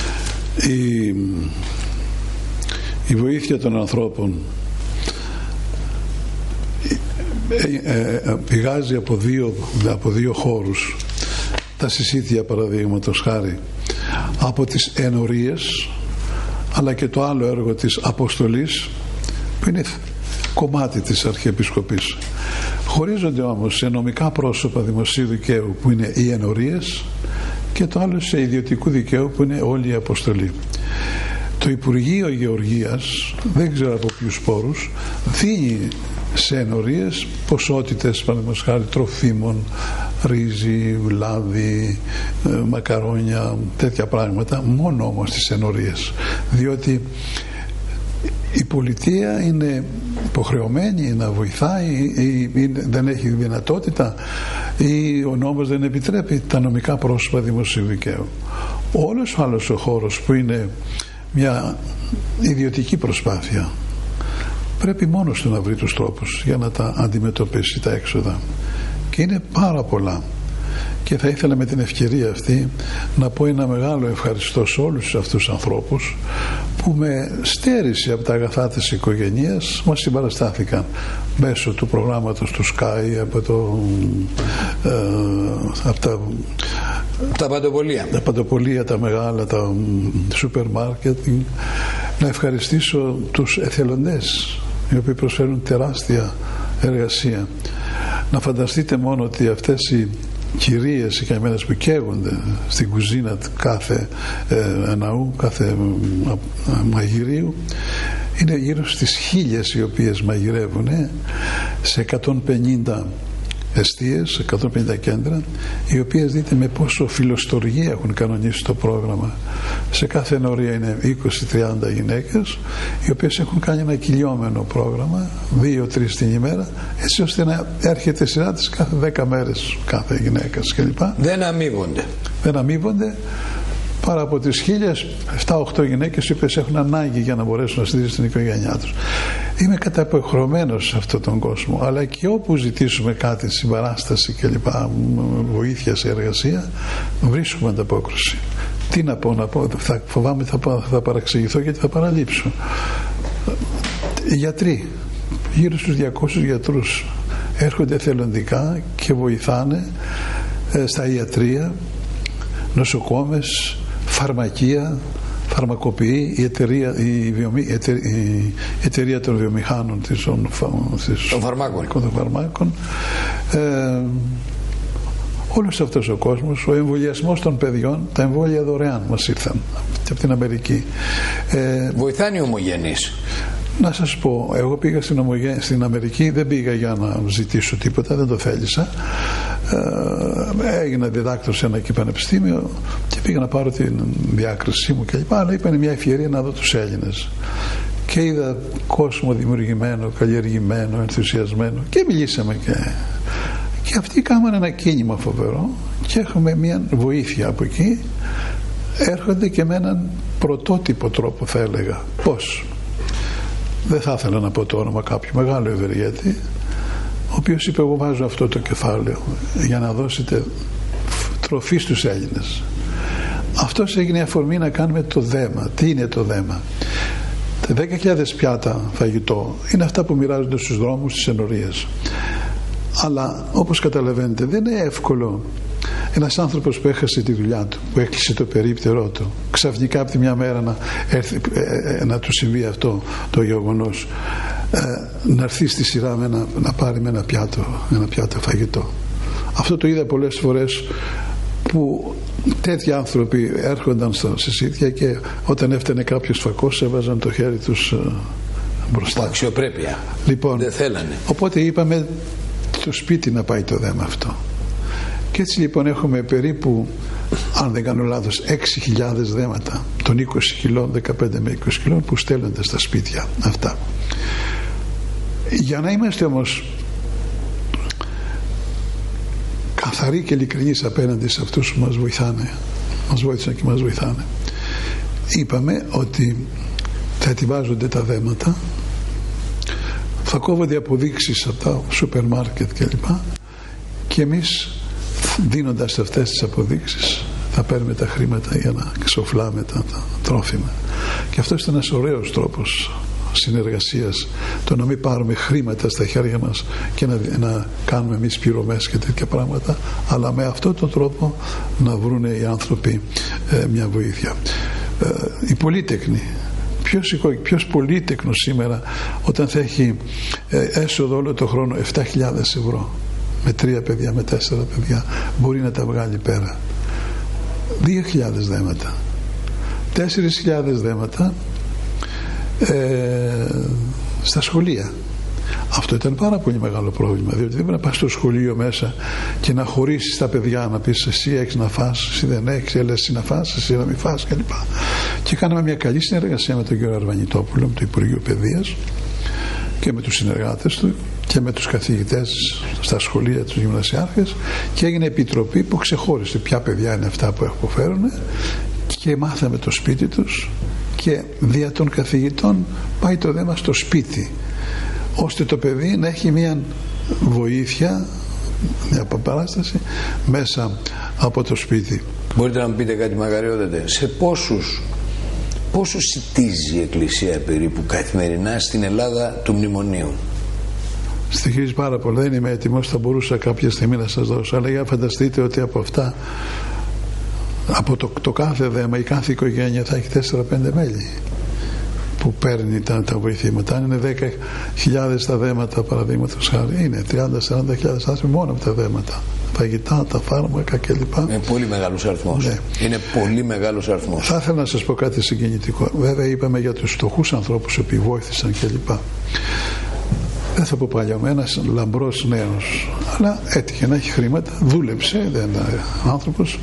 Η βοήθεια των ανθρώπων πηγάζει από δύο χώρους. Τα συσίτια, παραδείγματος χάρη, από τις ενορίες, αλλά και το άλλο έργο της αποστολής, που είναι κομμάτι της Αρχιεπισκοπής. Χωρίζονται όμως σε νομικά πρόσωπα δημοσίου δικαίου, που είναι οι ενορίες, και το άλλο σε ιδιωτικού δικαίου, που είναι όλη η αποστολή. Το Υπουργείο Γεωργίας, δεν ξέρω από ποιους πόρους, δίνει σε ενορίες ποσότητες, παραδείγματος χάρη, τροφίμων, ρύζι, λάδι, μακαρόνια, τέτοια πράγματα, μόνο όμως στις ενορίες, διότι η πολιτεία είναι υποχρεωμένη να βοηθάει ή δεν έχει δυνατότητα ή ο νόμος δεν επιτρέπει τα νομικά πρόσωπα δημοσίου δικαίου. Όλος ο άλλος ο χώρος, που είναι μια ιδιωτική προσπάθεια, πρέπει μόνος του να βρει τους τρόπους για να τα αντιμετωπίσει τα έξοδα, και είναι πάρα πολλά. Και θα ήθελα με την ευκαιρία αυτή να πω ένα μεγάλο ευχαριστώ σε όλους αυτούς τους ανθρώπους που με στέρηση από τα αγαθά της οικογένειας μας συμπαραστάθηκαν μέσω του προγράμματος του Sky, από τα παντοπολία, τα μεγάλα, τα σούπερ μάρκετ. Να ευχαριστήσω τους εθελοντές, οι οποίοι προσφέρουν τεράστια εργασία. Να φανταστείτε μόνο ότι αυτές οι κυρίες οι καημένες που καίγονται στην κουζίνα κάθε ναού, κάθε μαγειρίου, είναι γύρω στις 1000 οι οποίες μαγειρεύουν σε 150 εστίες, 150 κέντρα, οι οποίες δείτε με πόσο φιλοστοργία έχουν κανονίσει το πρόγραμμα. Σε κάθε ενορία είναι 20-30 γυναίκες, οι οποίες έχουν κάνει ένα κυλιόμενο πρόγραμμα, 2-3 την ημέρα, έτσι ώστε να έρχεται σειρά της κάθε 10 μέρες κάθε γυναίκα κλπ. Δεν αμείβονται. Πάρα από τις 1.000, 7-8 γυναίκες οι οποίες έχουν ανάγκη για να μπορέσουν να στηρίζουν την οικογένειά τους. Είμαι καταποχρεωμένος σε αυτόν τον κόσμο, αλλά και όπου ζητήσουμε κάτι, συμπαράσταση κλπ, βοήθεια σε εργασία, βρίσκουμε ανταπόκριση. Τι να πω, φοβάμαι θα παραξηγηθώ γιατί θα παραλείψω. Οι γιατροί, γύρω στους 200 γιατρούς έρχονται εθελοντικά και βοηθάνε στα ιατρεία, νοσοκόμες, φαρμακεία, φαρμακοποιοί, η εταιρεία των βιομηχάνων των φαρμάκων, όλος αυτός ο κόσμος, ο εμβολιασμός των παιδιών, τα εμβόλια δωρεάν μας ήρθαν από την Αμερική. Βοηθάνε οι ομογενείς. Να σας πω, εγώ πήγα στην Αμερική, δεν πήγα για να ζητήσω τίποτα, δεν το θέλησα. έγινα διδάκτορ σε ένα πανεπιστήμιο και πήγα να πάρω την διάκρισή μου κλπ. Αλλά είπαν μια ευκαιρία να δω τους Έλληνες. Και είδα κόσμο δημιουργημένο, καλλιεργημένο, ενθουσιασμένο και μιλήσαμε και αυτοί κάνανε ένα κίνημα φοβερό και έχουμε μια βοήθεια από εκεί. Έρχονται και με έναν πρωτότυπο τρόπο, θα έλεγα. Πώς? Δεν θα ήθελα να πω το όνομα κάποιου μεγάλου ευεργέτη, ο οποίος είπε: εγώ βάζω αυτό το κεφάλαιο για να δώσετε τροφή στους Έλληνες. Αυτός έγινε αφορμή να κάνουμε το δέμα. Τι είναι το δέμα? 10.000 πιάτα φαγητό είναι αυτά που μοιράζονται στους δρόμους, στις ενορίες. Αλλά όπως καταλαβαίνετε δεν είναι εύκολο ένας άνθρωπος που έχασε τη δουλειά του, που έκλεισε το περίπτερό του, ξαφνικά από τη μια μέρα να του συμβεί αυτό το γεγονός, να έρθει στη σειρά να πάρει με ένα πιάτο φαγητό. Αυτό το είδα πολλές φορές, που τέτοιοι άνθρωποι έρχονταν σε σίτια και όταν έφτανε κάποιος φακός έβαζαν το χέρι τους μπροστά. Αξιοπρέπεια. Λοιπόν, δεν θέλανε. Οπότε είπαμε στο σπίτι να πάει το δέμα αυτό. Και έτσι λοιπόν έχουμε περίπου, αν δεν κάνω λάθος, 6.000 δέματα των 20 κιλών, 15 με 20 κιλών που στέλνονται στα σπίτια αυτά. Για να είμαστε όμως καθαροί και ειλικρινείς απέναντι σε αυτούς που μας βοηθάνε, μας βοήθησαν και μας βοηθάνε, είπαμε ότι θα ετοιμάζονται τα δέματα, θα κόβονται αποδείξεις από τα σούπερ μάρκετ κλπ. Και εμείς, δίνοντας αυτές τις αποδείξεις, θα παίρνουμε τα χρήματα για να ξοφλάμε τα τρόφιμα. Και αυτός ήταν ένας ωραίος τρόπος συνεργασίας, το να μην πάρουμε χρήματα στα χέρια μας και να κάνουμε εμείς πληρωμές και τέτοια πράγματα, αλλά με αυτόν τον τρόπο να βρουν οι άνθρωποι μια βοήθεια. Οι πολύτεκνοι, ποιος πολύτεκνος σήμερα, όταν θα έχει έσοδο όλο το χρόνο 7.000 ευρώ, με 3 παιδιά, με 4 παιδιά, μπορεί να τα βγάλει πέρα? 2.000 δέματα, 4.000 δέματα στα σχολεία. Αυτό ήταν πάρα πολύ μεγάλο πρόβλημα, διότι δεν πρέπει να πας στο σχολείο μέσα και να χωρίσεις τα παιδιά, να πεις εσύ έχεις να φας, εσύ δεν έχεις, έλα εσύ να φας, εσύ να μην φας κλπ. Και κάναμε μια καλή συνεργασία με τον κύριο Αρβανιτόπουλο, με το Υπουργείο Παιδείας, και με τους συνεργάτες του και με τους καθηγητές στα σχολεία, τους γυμνασιάρχες, και έγινε επιτροπή που ξεχώρισε ποια παιδιά είναι αυτά που αποφέρουν και μάθαμε το σπίτι τους, και δια των καθηγητών πάει το δέμα στο σπίτι, ώστε το παιδί να έχει μια βοήθεια, μια παράσταση μέσα από το σπίτι. Μπορείτε να μου πείτε κάτι, Μακαριώτατε, σε πόσους σιτίζει η Εκκλησία περίπου καθημερινά στην Ελλάδα του μνημονίου? Στοιχίζει πάρα πολύ, δεν είμαι έτοιμος, θα μπορούσα κάποια στιγμή να σας δώσω, αλλά για φανταστείτε ότι από αυτά, από το κάθε δέμα, η κάθε οικογένεια θα έχει 4-5 μέλη που παίρνει τα βοηθήματα. Αν είναι 10.000 τα δέματα, παραδείγματος χάρη, είναι 30-40.000 άνθρωποι μόνο από τα δέματα, φαγητά, τα φάρμακα κλπ. Είναι πολύ μεγάλος αριθμός. Ναι. Είναι πολύ μεγάλος αριθμός. Θα ήθελα να σας πω κάτι συγκινητικό. Βέβαια είπαμε για τους φτωχούς ανθρώπους που βοήθησαν κλπ. Δεν θα πω παλιό, ένας λαμπρός νέος, αλλά έτυχε να έχει χρήματα, δούλεψε, δεν είναι άνθρωπος.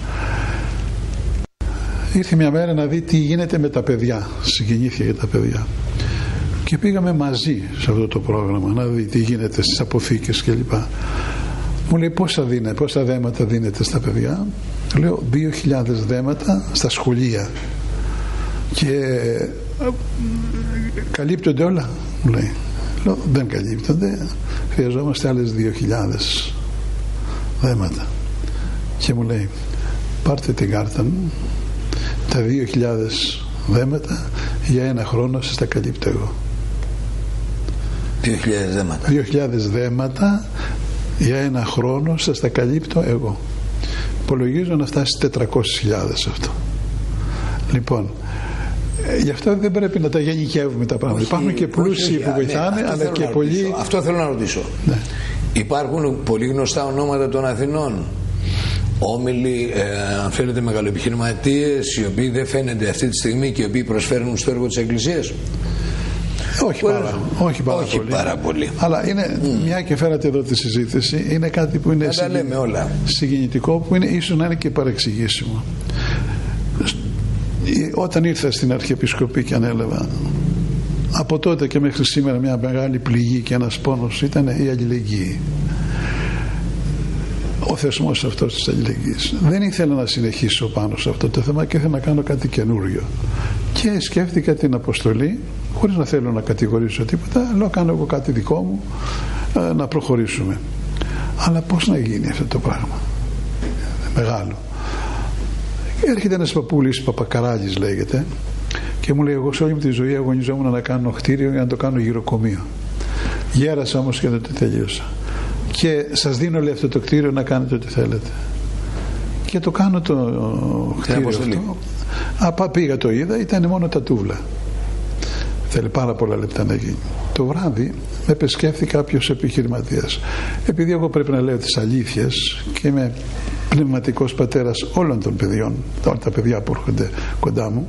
Ήρθε μια μέρα να δει τι γίνεται με τα παιδιά, συγκινήθηκε για τα παιδιά. Και πήγαμε μαζί σε αυτό το πρόγραμμα να δει τι γίνεται στις αποθήκες κλπ. Μου λέει πόσα δέματα δίνετε στα παιδιά? Λέω 2.000 δέματα στα σχολεία. Και καλύπτονται όλα? Μου λέει. Λέω δεν καλύπτονται, χρειαζόμαστε άλλες 2.000 δέματα. Και μου λέει πάρτε την κάρτα μου, τα 2.000 δέματα για ένα χρόνο σας τα καλύπτω εγώ. 2.000 δέματα. 2.000 δέματα για ένα χρόνο σας τα καλύπτω εγώ. Υπολογίζω να φτάσει 400.000 αυτό. Λοιπόν, γι' αυτό δεν πρέπει να τα γενικεύουμε τα πράγματα. Υπάρχουν και πλούσιοι που βοηθάνε, ναι, αλλά και πολλοί. Αυτό θέλω να ρωτήσω. Ναι. Υπάρχουν πολύ γνωστά ονόματα των Αθηνών, όμιλοι, αν θέλετε μεγαλοεπιχειρηματίες, οι οποίοι δεν φαίνονται αυτή τη στιγμή και οι οποίοι προσφέρουν στο έργο της Εκκλησίας? Όχι πάρα πολύ. Αλλά είναι μια και φέρατε εδώ τη συζήτηση, είναι κάτι που είναι συγκινητικό, που είναι ίσως να είναι και παρεξηγήσιμο. Όταν ήρθα στην Αρχιεπισκοπή και ανέλαβα, από τότε και μέχρι σήμερα μια μεγάλη πληγή και ένας πόνος ήταν η αλληλεγγύη. Ο θεσμός αυτός της αλληλεγγύης. Δεν ήθελα να συνεχίσω πάνω σε αυτό το θέμα και ήθελα να κάνω κάτι καινούριο. Και σκέφτηκα την αποστολή, χωρίς να θέλω να κατηγορήσω τίποτα, λέω κάνω εγώ κάτι δικό μου, να προχωρήσουμε. Αλλά πώς να γίνει αυτό το πράγμα? Μεγάλο. Έρχεται ένας παππούλης, Παπακαράλης λέγεται, και μου λέει: εγώ σε όλη μου τη ζωή αγωνιζόμουν να κάνω κτίριο για να το κάνω γυροκομείο. Γέρασα όμως και δεν το τελείωσα. Και σας δίνω, λέει, αυτό το κτίριο να κάνετε ό,τι θέλετε. Και το κάνω το κτίριο αυτό. Πήγα, το είδα, ήταν μόνο τα τούβλα. Θέλει πάρα πολλά λεπτά να γίνει. Το βράδυ με επισκέφθη κάποιος επιχειρηματίας. Επειδή εγώ πρέπει να λέω τις αλήθειες και είμαι πνευματικός πατέρας όλων των παιδιών, όλα τα παιδιά που έρχονται κοντά μου,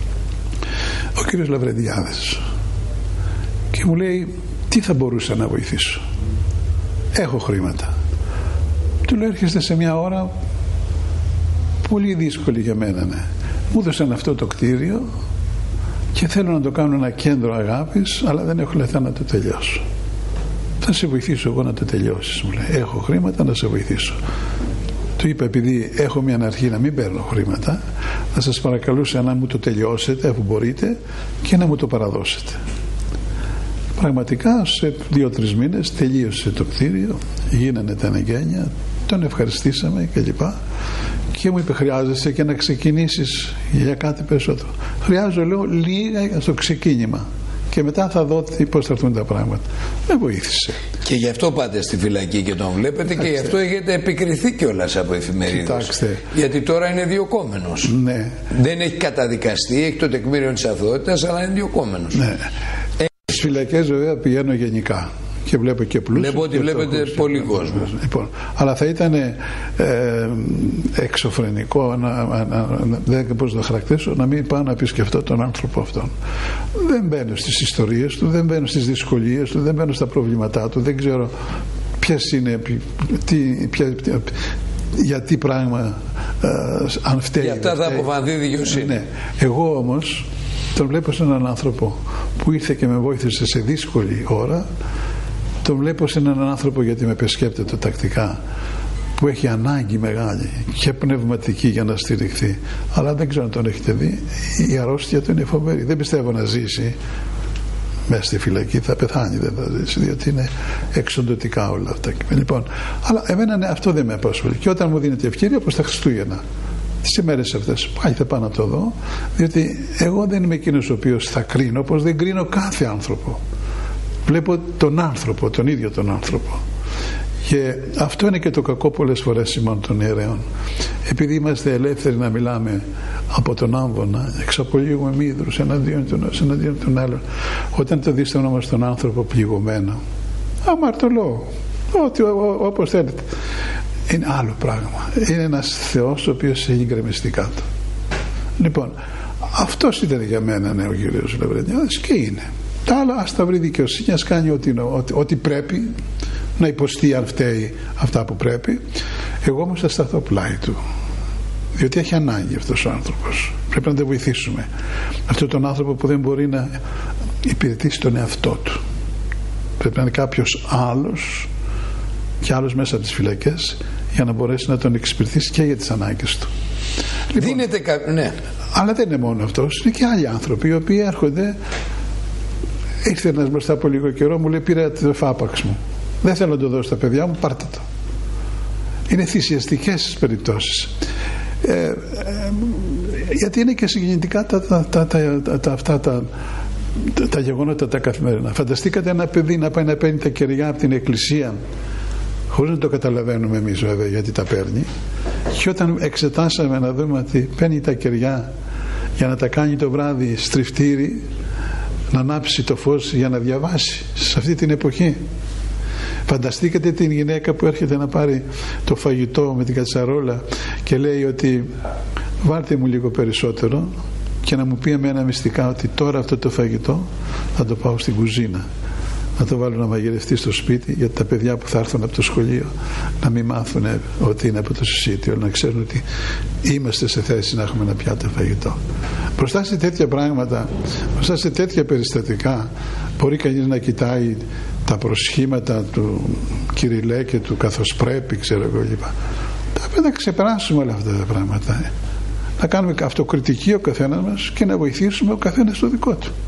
ο κύριος Λαβρεντιάδης, και μου λέει: τι θα μπορούσα να βοηθήσω? Έχω χρήματα. Του λέω: έρχεστε σε μια ώρα πολύ δύσκολη για μένα, ναι. Μου έδωσαν αυτό το κτίριο και θέλω να το κάνω ένα κέντρο αγάπης, αλλά δεν έχω λεφτά να το τελειώσω. Θα σε βοηθήσω εγώ να το τελειώσεις, μου λέει. Έχω χρήματα να σε βοηθήσω. Του είπα: επειδή έχω μια αρχή να μην παίρνω χρήματα, θα σας παρακαλούσα να μου το τελειώσετε αφού μπορείτε και να μου το παραδώσετε. Πραγματικά σε 2-3 μήνες τελείωσε το κτίριο, γίνανε τα αναγγένεια, τον ευχαριστήσαμε κλπ. Και μου είπε: χρειάζεσαι και να ξεκινήσεις για κάτι περισσότερο? Χρειάζομαι, λέω, λίγα στο ξεκίνημα και μετά θα δω πώς θα έρθουν τα πράγματα. Με βοήθησε. Και γι' αυτό πάτε στη φυλακή και τον βλέπετε. Κοιτάξτε. Και γι' αυτό έχετε επικριθεί κιόλας από εφημερίδες. Κοιτάξτε. Γιατί τώρα είναι διωκόμενος. Ναι. Δεν έχει καταδικαστεί, έχει το τεκμήριο της αθωότητας, αλλά είναι διωκόμενος. Ναι. Στις φυλακές βέβαια πηγαίνω γενικά και βλέπω και πλούσιους. Βλέπω ότι βλέπετε πολύ κόσμο. Λοιπόν, αλλά θα ήταν εξωφρενικό, δεν πώς να χαρακτηρίσω, να μην πάω να επισκεφτώ τον άνθρωπο αυτόν. Δεν μπαίνω στις ιστορίες του, δεν μπαίνω στις δυσκολίες του, δεν μπαίνω στα προβλήματά του, δεν ξέρω ποιες είναι, για τι πράγμα, αν φταίει. Για αυτά θα αποφανθεί δικαιοσύνη. Ναι. Εγώ όμως τον βλέπω σε έναν άνθρωπο που ήρθε και με βοήθησε σε δύσκολη ώρα. Τον βλέπω σε έναν άνθρωπο, γιατί με επισκέπτεται τακτικά, που έχει ανάγκη μεγάλη και πνευματική για να στηριχθεί. Αλλά δεν ξέρω αν τον έχετε δει. Η αρρώστια του είναι φοβερή. Δεν πιστεύω να ζήσει μέσα στη φυλακή. Θα πεθάνει, δεν θα ζήσει, διότι είναι εξοντωτικά όλα αυτά. Λοιπόν, αλλά εμένα αυτό δεν με απασχολεί. Και όταν μου δίνεται ευκαιρία, όπως τα Χριστούγεννα, τις ημέρες αυτές, πάλι θα πάω να το δω, διότι εγώ δεν είμαι εκείνος ο οποίος θα κρίνω, όπως δεν κρίνω κάθε άνθρωπο. Βλέπω τον άνθρωπο, τον ίδιο τον άνθρωπο. Και αυτό είναι και το κακό πολλές φορές ημών των ιερέων. Επειδή είμαστε ελεύθεροι να μιλάμε από τον άμβονα, εξαπολύγουμε μύδρους εναντίον των άλλων. Όταν το δεις όμως τον άνθρωπο πληγωμένο, αμαρτωλό, όπως θέλετε, είναι άλλο πράγμα. Είναι ένας Θεός ο οποίος έχει γκρεμιστεί κάτω. Λοιπόν, αυτός ήταν για μένα, ναι, ο κύριος Λαβρεντιάδης, και είναι. Τα άλλα ας τα βρει δικαιοσύνη, ας κάνει ό,τι πρέπει, να υποστεί αν φταίει αυτά που πρέπει. Εγώ όμως θα σταθώ πλάι του, διότι έχει ανάγκη αυτός ο άνθρωπος. Πρέπει να τον βοηθήσουμε. Αυτόν τον άνθρωπο που δεν μπορεί να υπηρετήσει τον εαυτό του. Πρέπει να είναι κάποιος άλλος και άλλος μέσα από τις φυλακές, για να μπορέσει να τον εξυπηρετήσει και για τις ανάγκες του. Λοιπόν, ναι. Αλλά δεν είναι μόνο αυτός, είναι και άλλοι άνθρωποι οι οποίοι έρχονται. Ήρθε ένας μπροστά από λίγο καιρό, μου λέει: πήρα το φάπαξ μου, δεν θέλω να το δώσω στα παιδιά μου, πάρτε το. Είναι θυσιαστικές τις περιπτώσεις, γιατί είναι και συγκινητικά τα γεγονότα τα καθημερινά. Φανταστήκατε ένα παιδί να πάει να παίρνει τα κεριά από την εκκλησία, χωρίς να το καταλαβαίνουμε εμείς βέβαια γιατί τα παίρνει, και όταν εξετάσαμε να δούμε ότι παίρνει τα κεριά για να τα κάνει το βράδυ στριφτήρι, να ανάψει το φως για να διαβάσει σε αυτή την εποχή. Φανταστείτε την γυναίκα που έρχεται να πάρει το φαγητό με την κατσαρόλα και λέει ότι βάλτε μου λίγο περισσότερο, και να μου πει εμένα μυστικά ότι τώρα αυτό το φαγητό θα το πάω στην κουζίνα, να το βάλω να μαγειρευτεί στο σπίτι, γιατί τα παιδιά που θα έρθουν από το σχολείο να μην μάθουν ότι είναι από το συσίτιο, να ξέρουν ότι είμαστε σε θέση να έχουμε ένα πιάτο φαγητό. Μπροστά σε τέτοια πράγματα, μπροστά σε τέτοια περιστατικά, μπορεί κανείς να κοιτάει τα προσχήματα του Κυριλέ και του καθώς πρέπει, ξέρω εγώ λοιπά. Πρέπει να ξεπεράσουμε όλα αυτά τα πράγματα, να κάνουμε αυτοκριτική ο καθένας μας και να βοηθήσουμε ο καθένας το δικό του.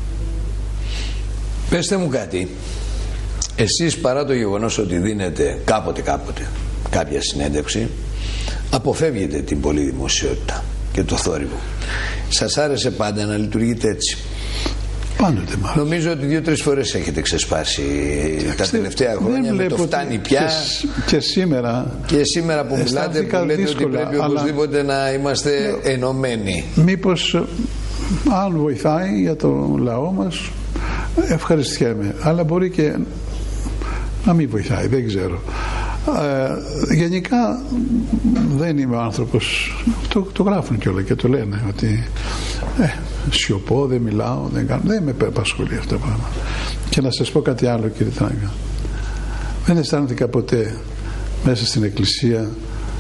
Πεςτε μου κάτι, εσείς παρά το γεγονός ότι δίνετε κάποτε κάποια συνέντευξη, αποφεύγετε την πολλή δημοσιότητα και το θόρυβο. Σας άρεσε πάντα να λειτουργείτε έτσι? Πάντοτε μάλλον. Νομίζω ότι 2-3 φορές έχετε ξεσπάσει τα τελευταία χρόνια, με το φτάνει πια. Και σήμερα. Και σήμερα που μιλάτε, που λέτε δύσκολα, ότι πρέπει οπωσδήποτε να είμαστε ενωμένοι. Μήπως αν βοηθάει για το λαό μας, ευχαριστιέμαι, αλλά μπορεί και να μην βοηθάει, δεν ξέρω. Γενικά δεν είμαι ο άνθρωπος, το γράφουν κιόλα και το λένε, ότι σιωπώ, δεν μιλάω, δεν με απασχολεί αυτό το πράγμα. Και να σας πω κάτι άλλο, κύριε Τράγκα, δεν αισθάνθηκα ποτέ μέσα στην εκκλησία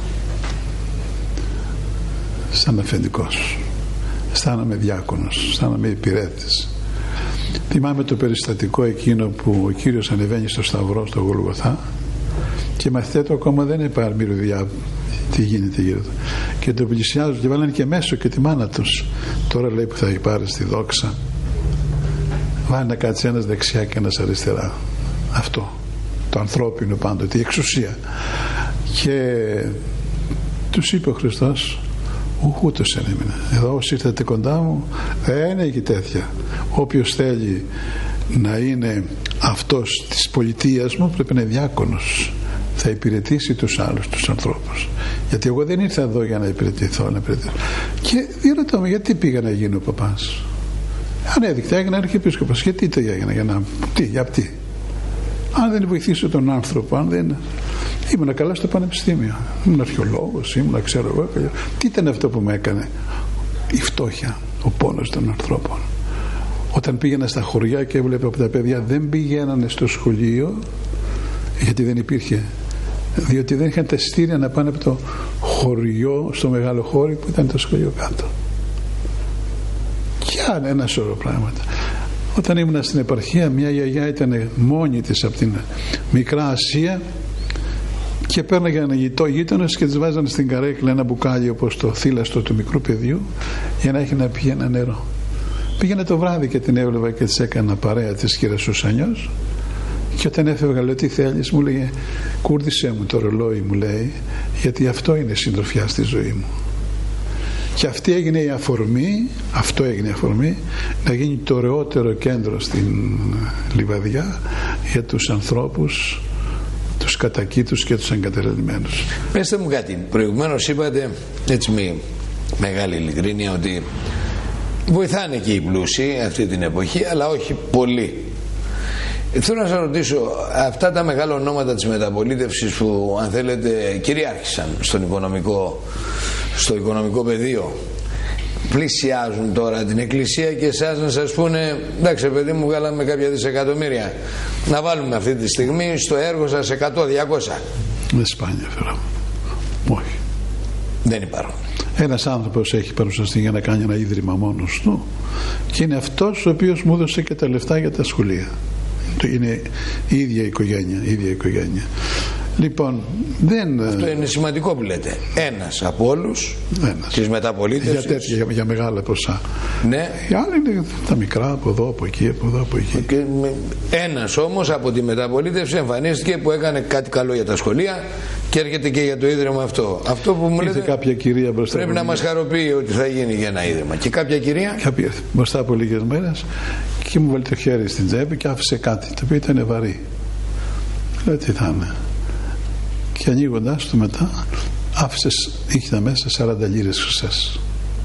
σαν αφεντικός, αισθάνομαι διάκονος, αισθάνομαι υπηρέτης. Θυμάμαι το περιστατικό εκείνο που ο Κύριος ανεβαίνει στο Σταυρό, στο Γολγοθά, και οι μαθητές του ακόμα δεν είπαν μυρωδιά τι γίνεται γύρω του, και το πλησιάζουν και βάλανε και μέσω και τη μάνα τους. Τώρα λέει που θα πάρει στη δόξα, βάλει να κάτσει ένας δεξιά και ένας αριστερά. Αυτό το ανθρώπινο πάντοτε, η εξουσία. Και τους είπε ο Χριστός, ούτως έμεινε. Εδώ όσοι ήρθατε κοντά μου, δεν έχει τέτοια. Όποιος θέλει να είναι αυτός της πολιτείας μου πρέπει να είναι διάκονος, θα υπηρετήσει τους άλλους, τους ανθρώπους. Γιατί εγώ δεν ήρθα εδώ για να υπηρετηθώ, να υπηρετήσω. Και διερωτώ με, γιατί πήγα να γίνω παπάς? Ανέδεικτα έγινα αρχιεπίσκοπος. Γιατί το έγινα? Για τι? Αν δεν βοηθήσω τον άνθρωπο, αν δεν... Ήμουνα καλά στο πανεπιστήμιο, ήμουν αρχαιολόγος, ήμουνα ξέρω εγώ. Τι ήταν αυτό που με έκανε? Η φτώχεια, ο πόνος των ανθρώπων. Όταν πήγαινα στα χωριά και έβλεπα που τα παιδιά δεν πηγαίνανε στο σχολείο, γιατί δεν υπήρχε, διότι δεν είχαν τα εισιτήρια να πάνε από το χωριό στο μεγάλο χώρι που ήταν το σχολείο κάτω. Και ένα σώρο πράγματα. Όταν ήμουν στην επαρχία, μια γιαγιά ήταν μόνη της από την Μικρά Ασία και πέρναγε ένα γείτονες και τις βάζανε στην καρέκλα ένα μπουκάλι όπως το θύλαστο του μικρού παιδιού για να έχει να πιει ένα νερό. Πήγαινε το βράδυ και την έβλεπα και της έκανα παρέα της κύριε Σουσανιός, και όταν έφευγα λέω, τι θέλεις? Μου λέγε, κούρδισέ μου το ρολόι, μου λέει, γιατί αυτό είναι συντροφιά στη ζωή μου. Και αυτή έγινε η αφορμή, αυτό έγινε η αφορμή να γίνει το ωραιότερο κέντρο στην Λιβαδιά για τους ανθρώπους, τους κατακήτους και τους εγκαταλελειμμένους. Πεςτε μου κάτι, προηγουμένως είπατε έτσι με μεγάλη ειλικρίνεια ότι βοηθάνε και οι πλούσιοι αυτή την εποχή, αλλά όχι πολύ. Θέλω να σας ρωτήσω, αυτά τα μεγάλα ονόματα της μεταπολίτευσης που αν θέλετε κυριάρχησαν στο οικονομικό πεδίο, πλησιάζουν τώρα την εκκλησία και εσάς να σας πούνε, εντάξει παιδί μου, βγάλαμε κάποια δισεκατομμύρια, να βάλουμε αυτή τη στιγμή στο έργο σας 100-200? Με σπάνια φέρα. Όχι. Δεν υπάρχουν. Ένας άνθρωπος έχει παρουσιαστεί για να κάνει ένα ίδρυμα μόνος του και είναι αυτός ο οποίος μου έδωσε και τα λεφτά για τα σχολεία. Είναι η ίδια οικογένεια. Λοιπόν, αυτό είναι σημαντικό που λέτε. Ένας από όλους της μεταπολίτευσης. Για μεγάλα ποσά. Ναι. Οι άλλοι είναι τα μικρά, από εδώ, από εκεί, από εδώ, από εκεί. Ένας όμως από τη μεταπολίτευση εμφανίστηκε που έκανε κάτι καλό για τα σχολεία και έρχεται και για το ίδρυμα αυτό. Αυτό που μου λέτε, κάποια κυρία μπροστά πρέπει να μας χαροποιεί ότι θα γίνει για ένα ίδρυμα. Και κάποια κυρία μπροστά από λίγες μέρες και μου βάλει το χέρι στην τσέπη και άφησε κάτι το οποίο ήταν βαρύ. Λέω, τι θα είναι? Και ανοίγοντας το μετά είχε μέσα 40 λίρες χρυσές.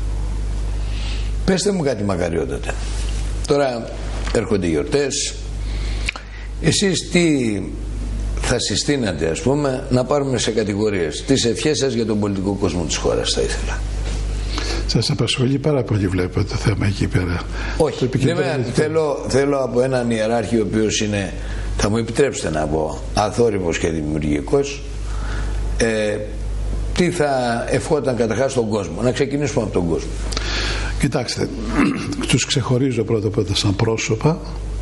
Πεςτε μου κάτι μακαριότατε. Τώρα έρχονται οι γιορτές. Εσείς τι θα συστήνατε, ας πούμε, να πάρουμε σε κατηγορίες? Τις ευχές σας για τον πολιτικό κόσμο της χώρας θα ήθελα. Σας απασχολεί πάρα πολύ, βλέπω, το θέμα εκεί πέρα. Όχι, θέλω από έναν ιεράρχη ο οποίος είναι, θα μου επιτρέψετε να πω, αθόρυβος και δημιουργικός, τι θα ευχόταν καταρχάς στον κόσμο. Να ξεκινήσουμε από τον κόσμο. Κοιτάξτε, τους ξεχωρίζω πρώτα σαν πρόσωπα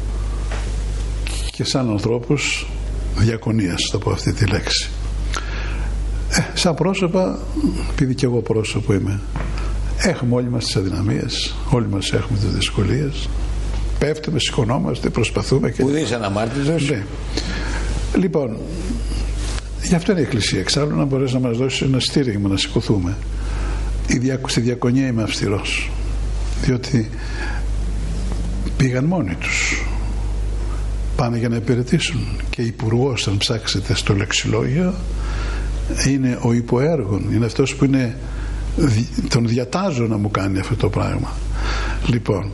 και σαν ανθρώπους διακονίας, θα πω αυτή τη λέξη. Σαν πρόσωπα, επειδή και εγώ πρόσωπο είμαι, έχουμε όλοι μας τις αδυναμίες, όλοι μας έχουμε τις δυσκολίες, πέφτουμε, σηκωνόμαστε, προσπαθούμε και... Ουδής αναμάρτητος. Ναι. Λοιπόν, γι' αυτό είναι η Εκκλησία, εξάλλου, να μπορέσει να μας δώσει ένα στήριγμα να σηκωθούμε. Στη διακονία είμαι αυστηρός, διότι πήγαν μόνοι τους, πάνε για να υπηρετήσουν, και υπουργός, αν ψάξετε στο λεξιλόγιο, είναι ο υποέργων, είναι αυτός που είναι, τον διατάζω να μου κάνει αυτό το πράγμα. Λοιπόν,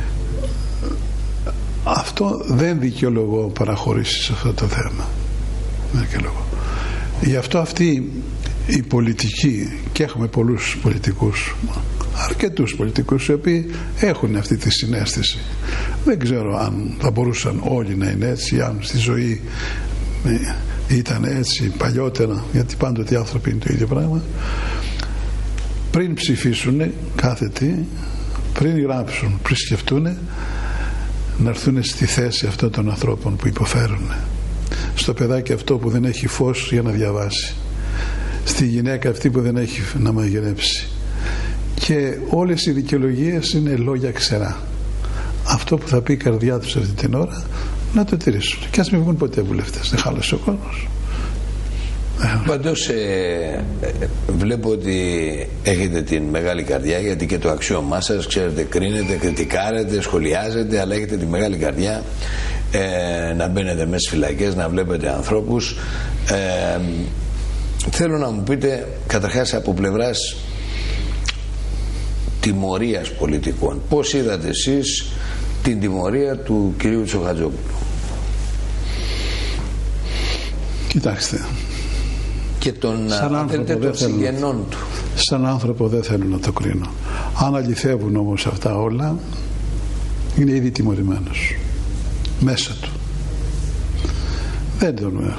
αυτό δεν δικαιολογώ παραχωρήσεις σε αυτό το θέμα, δεν δικαιολογώ. Γι' αυτό αυτή η πολιτική, και έχουμε πολλούς πολιτικούς, αρκετούς πολιτικούς, οι οποίοι έχουν αυτή τη συναίσθηση, δεν ξέρω αν θα μπορούσαν όλοι να είναι έτσι, αν στη ζωή ήταν έτσι παλιότερα, γιατί πάντοτε οι άνθρωποι είναι το ίδιο πράγμα. Πριν ψηφίσουν κάθε τι, πριν γράψουν, πριν σκεφτούν, να έρθουν στη θέση αυτών των ανθρώπων που υποφέρουν, στο παιδάκι αυτό που δεν έχει φως για να διαβάσει, στη γυναίκα αυτή που δεν έχει να μαγειρέψει, και όλες οι δικαιολογίες είναι λόγια ξερά. Αυτό που θα πει η καρδιά τους αυτή την ώρα να το τηρήσουν, και ας μην βγουν ποτέ βουλευτές, δεν χάλασε ο κόσμος. Πάντως βλέπω ότι έχετε την μεγάλη καρδιά, γιατί και το αξίωμά σας, ξέρετε, κρίνετε, κριτικάρετε, σχολιάζετε, αλλά έχετε τη μεγάλη καρδιά να μπαίνετε μέσα στις φυλακές, να βλέπετε ανθρώπους. Θέλω να μου πείτε καταρχάς από πλευράς τιμωρίας πολιτικών, πώς είδατε εσείς την τιμωρία του κυρίου Τσοχατζόπουλου? Κοιτάξτε, και των συγγενών του. Σαν άνθρωπο δεν θέλω να το κρίνω. Αν αληθεύουν όμως αυτά όλα, είναι ήδη τιμωρημένος μέσα του. Δεν τον...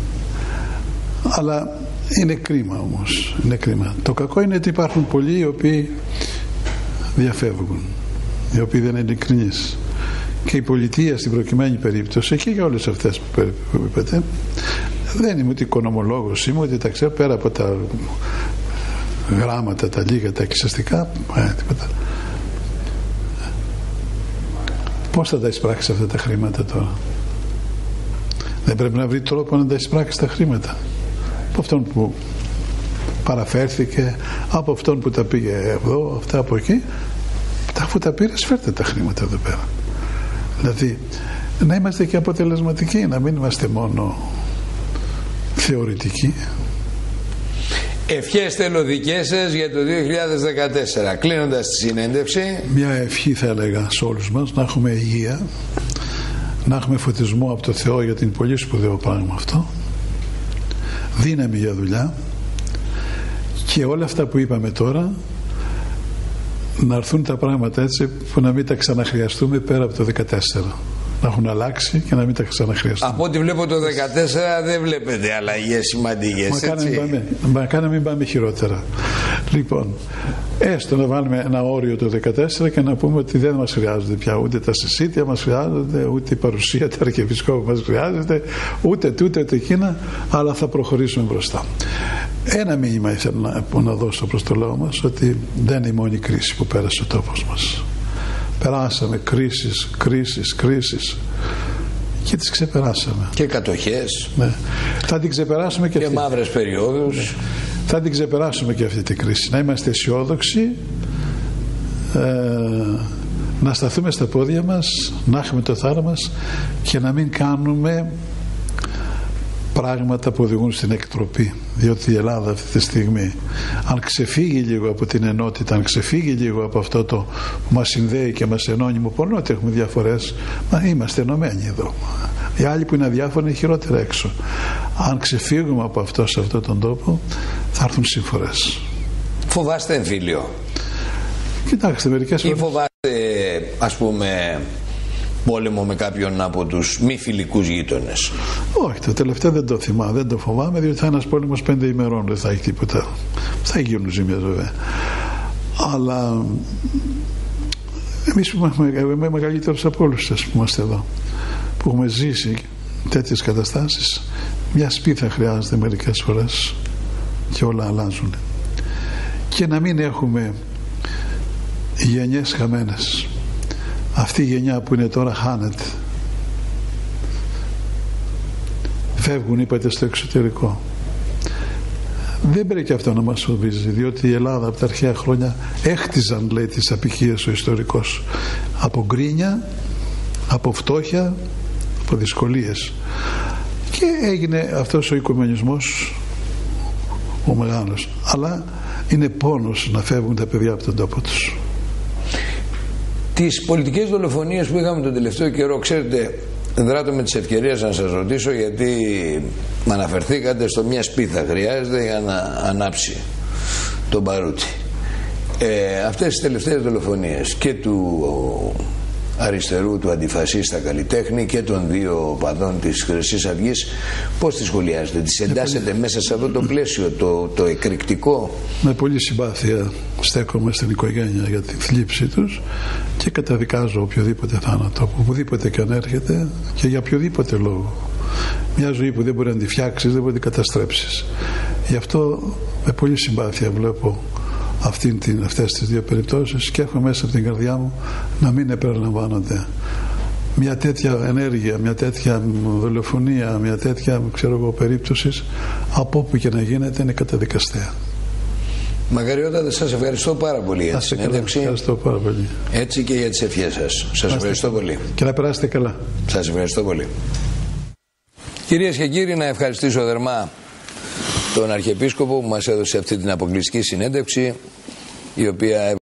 Αλλά είναι κρίμα όμως. Είναι κρίμα. Το κακό είναι ότι υπάρχουν πολλοί οι οποίοι διαφεύγουν, οι οποίοι δεν είναι ειλικρινείς. Και η πολιτεία στην προκειμένη περίπτωση, και για όλες αυτές που είπατε, δεν είμαι ούτε οικονομολόγος, είμαι ούτε τα ξέρω, πέρα από τα γράμματα, τα λίγα, τα εξαστικά, τίποτα. Πώς θα τα εισπράξει αυτά τα χρήματα τώρα? Δεν πρέπει να βρει τρόπο να τα εισπράξει τα χρήματα? Από αυτόν που παραφέρθηκε, από αυτόν που τα πήγε εδώ, αυτά από εκεί, αφού τα πήρες, φέρτε τα χρήματα εδώ πέρα. Δηλαδή να είμαστε και αποτελεσματικοί, να μην είμαστε μόνο θεωρητικοί. Ευχές θέλω δικές σας για το 2014, κλείνοντας τη συνέντευξη. Μια ευχή θα έλεγα σε όλους μας, να έχουμε υγεία, να έχουμε φωτισμό από το Θεό, για την πολύ σπουδαίο πράγμα αυτό, δύναμη για δουλειά, και όλα αυτά που είπαμε τώρα να έρθουν τα πράγματα έτσι που να μην τα ξαναχρειαστούμε πέρα από το 2014. Να έχουν αλλάξει και να μην τα ξαναχρειαστούμε. Από ό,τι βλέπω το 2014 δεν βλέπετε αλλαγές σημαντικές. Μακάρι να μην πάμε χειρότερα. Λοιπόν, έστω να βάλουμε ένα όριο το 2014 και να πούμε ότι δεν μας χρειάζονται πια ούτε τα συσίτια μας χρειάζονται, ούτε η παρουσία του Αρχιεπισκόπου μας χρειάζεται, ούτε τούτε ούτε εκείνα, αλλά θα προχωρήσουμε μπροστά. Ένα μήνυμα ήθελα να δώσω προς το λαό μας, ότι δεν είναι η μόνη κρίση που πέρασε ο τόπος μας. Περάσαμε κρίσεις και τις ξεπεράσαμε. Και κατοχές. Ναι. Θα την ξεπεράσουμε και μαύρες περιόδους. Ναι. Θα την ξεπεράσουμε και αυτή την κρίση. Να είμαστε αισιόδοξοι, να σταθούμε στα πόδια μας, να έχουμε το θάρρο μας και να μην κάνουμε πράγματα που οδηγούν στην εκτροπή. Διότι η Ελλάδα αυτή τη στιγμή, αν ξεφύγει λίγο από την ενότητα, αν ξεφύγει λίγο από αυτό το που μας συνδέει και μας ενώνει, μου πολλοί ότι έχουμε διαφορές, μα είμαστε ενωμένοι εδώ. Οι άλλοι που είναι αδιάφοροι είναι χειρότερα έξω. Αν ξεφύγουμε από αυτό, σε αυτόν τον τόπο, θα έρθουν συμφορές. Φοβάστε εμφύλιο? Κοιτάξτε, μερικές φορές... Ή φοβάστε, ας πούμε, πόλεμο με κάποιον από τους μη φιλικούς γείτονες? Όχι, το τελευταίο δεν το θυμάμαι, δεν το φοβάμαι, διότι θα είναι ένας πόλεμος 5 ημερών, δεν θα έχει τίποτα. Θα γίνουν ζημιές βέβαια. Αλλά εμείς που είμαι μεγαλύτερος από όλους σας που είμαστε εδώ, που έχουμε ζήσει τέτοιες καταστάσεις, μια σπίθα χρειάζεται μερικές φορές και όλα αλλάζουν. Και να μην έχουμε γενιές χαμένες. Αυτή η γενιά που είναι τώρα χάνεται. Φεύγουν, είπατε, στο εξωτερικό. Δεν πρέπει αυτό να μας φοβίζει, διότι η Ελλάδα από τα αρχαία χρόνια έχτιζαν, λέει, τις απικίες ο ιστορικός, από γκρίνια, από φτώχεια, από δυσκολίες, και έγινε αυτός ο οικουμενισμός ο μεγάλος. Αλλά είναι πόνος να φεύγουν τα παιδιά από τον τόπο τους. Τις πολιτικές δολοφονίες που είχαμε τον τελευταίο καιρό, ξέρετε, δράτω με τις ευκαιρίες να σας ρωτήσω, γιατί αναφερθήκατε στο μια σπίθα χρειάζεται για να ανάψει τον παρούτι. Αυτές τις τελευταίες δολοφονίες και του αριστερού, του αντιφασίστα καλλιτέχνη, και των δύο παδών της Χρυσής Αυγής, πώς τις σχολιάζετε? Τις εντάσσετε μέσα σε αυτό το πλαίσιο, το εκρηκτικό? Με πολύ συμπάθεια στέκομαι στην οικογένεια για τη θλίψη τους και καταδικάζω οποιοδήποτε θάνατο, από οπουδήποτε και αν έρχεται και για οποιοδήποτε λόγο. Μια ζωή που δεν μπορεί να τη φτιάξεις, δεν μπορεί να την καταστρέψεις. Γι' αυτό με πολύ συμπάθεια βλέπω αυτές τις δύο περιπτώσεις και έχω μέσα από την καρδιά μου να μην επαναλαμβάνονται. Μια τέτοια ενέργεια, μια τέτοια δολοφονία, μια τέτοια, περίπτωση, από όπου και να γίνεται, είναι καταδικαστέα. Μακαριότατε, σας ευχαριστώ πάρα πολύ για τη συνέντευξη. Ευχαριστώ πάρα πολύ. Έτσι και για τις ευχές σας. Σας ευχαριστώ πολύ. Και να περάσετε καλά. Σας ευχαριστώ πολύ. Κυρίες και κύριοι, να ευχαριστήσω θερμά τον Αρχιεπίσκοπο που μας έδωσε αυτή την αποκλειστική συνέντευξη, η οποία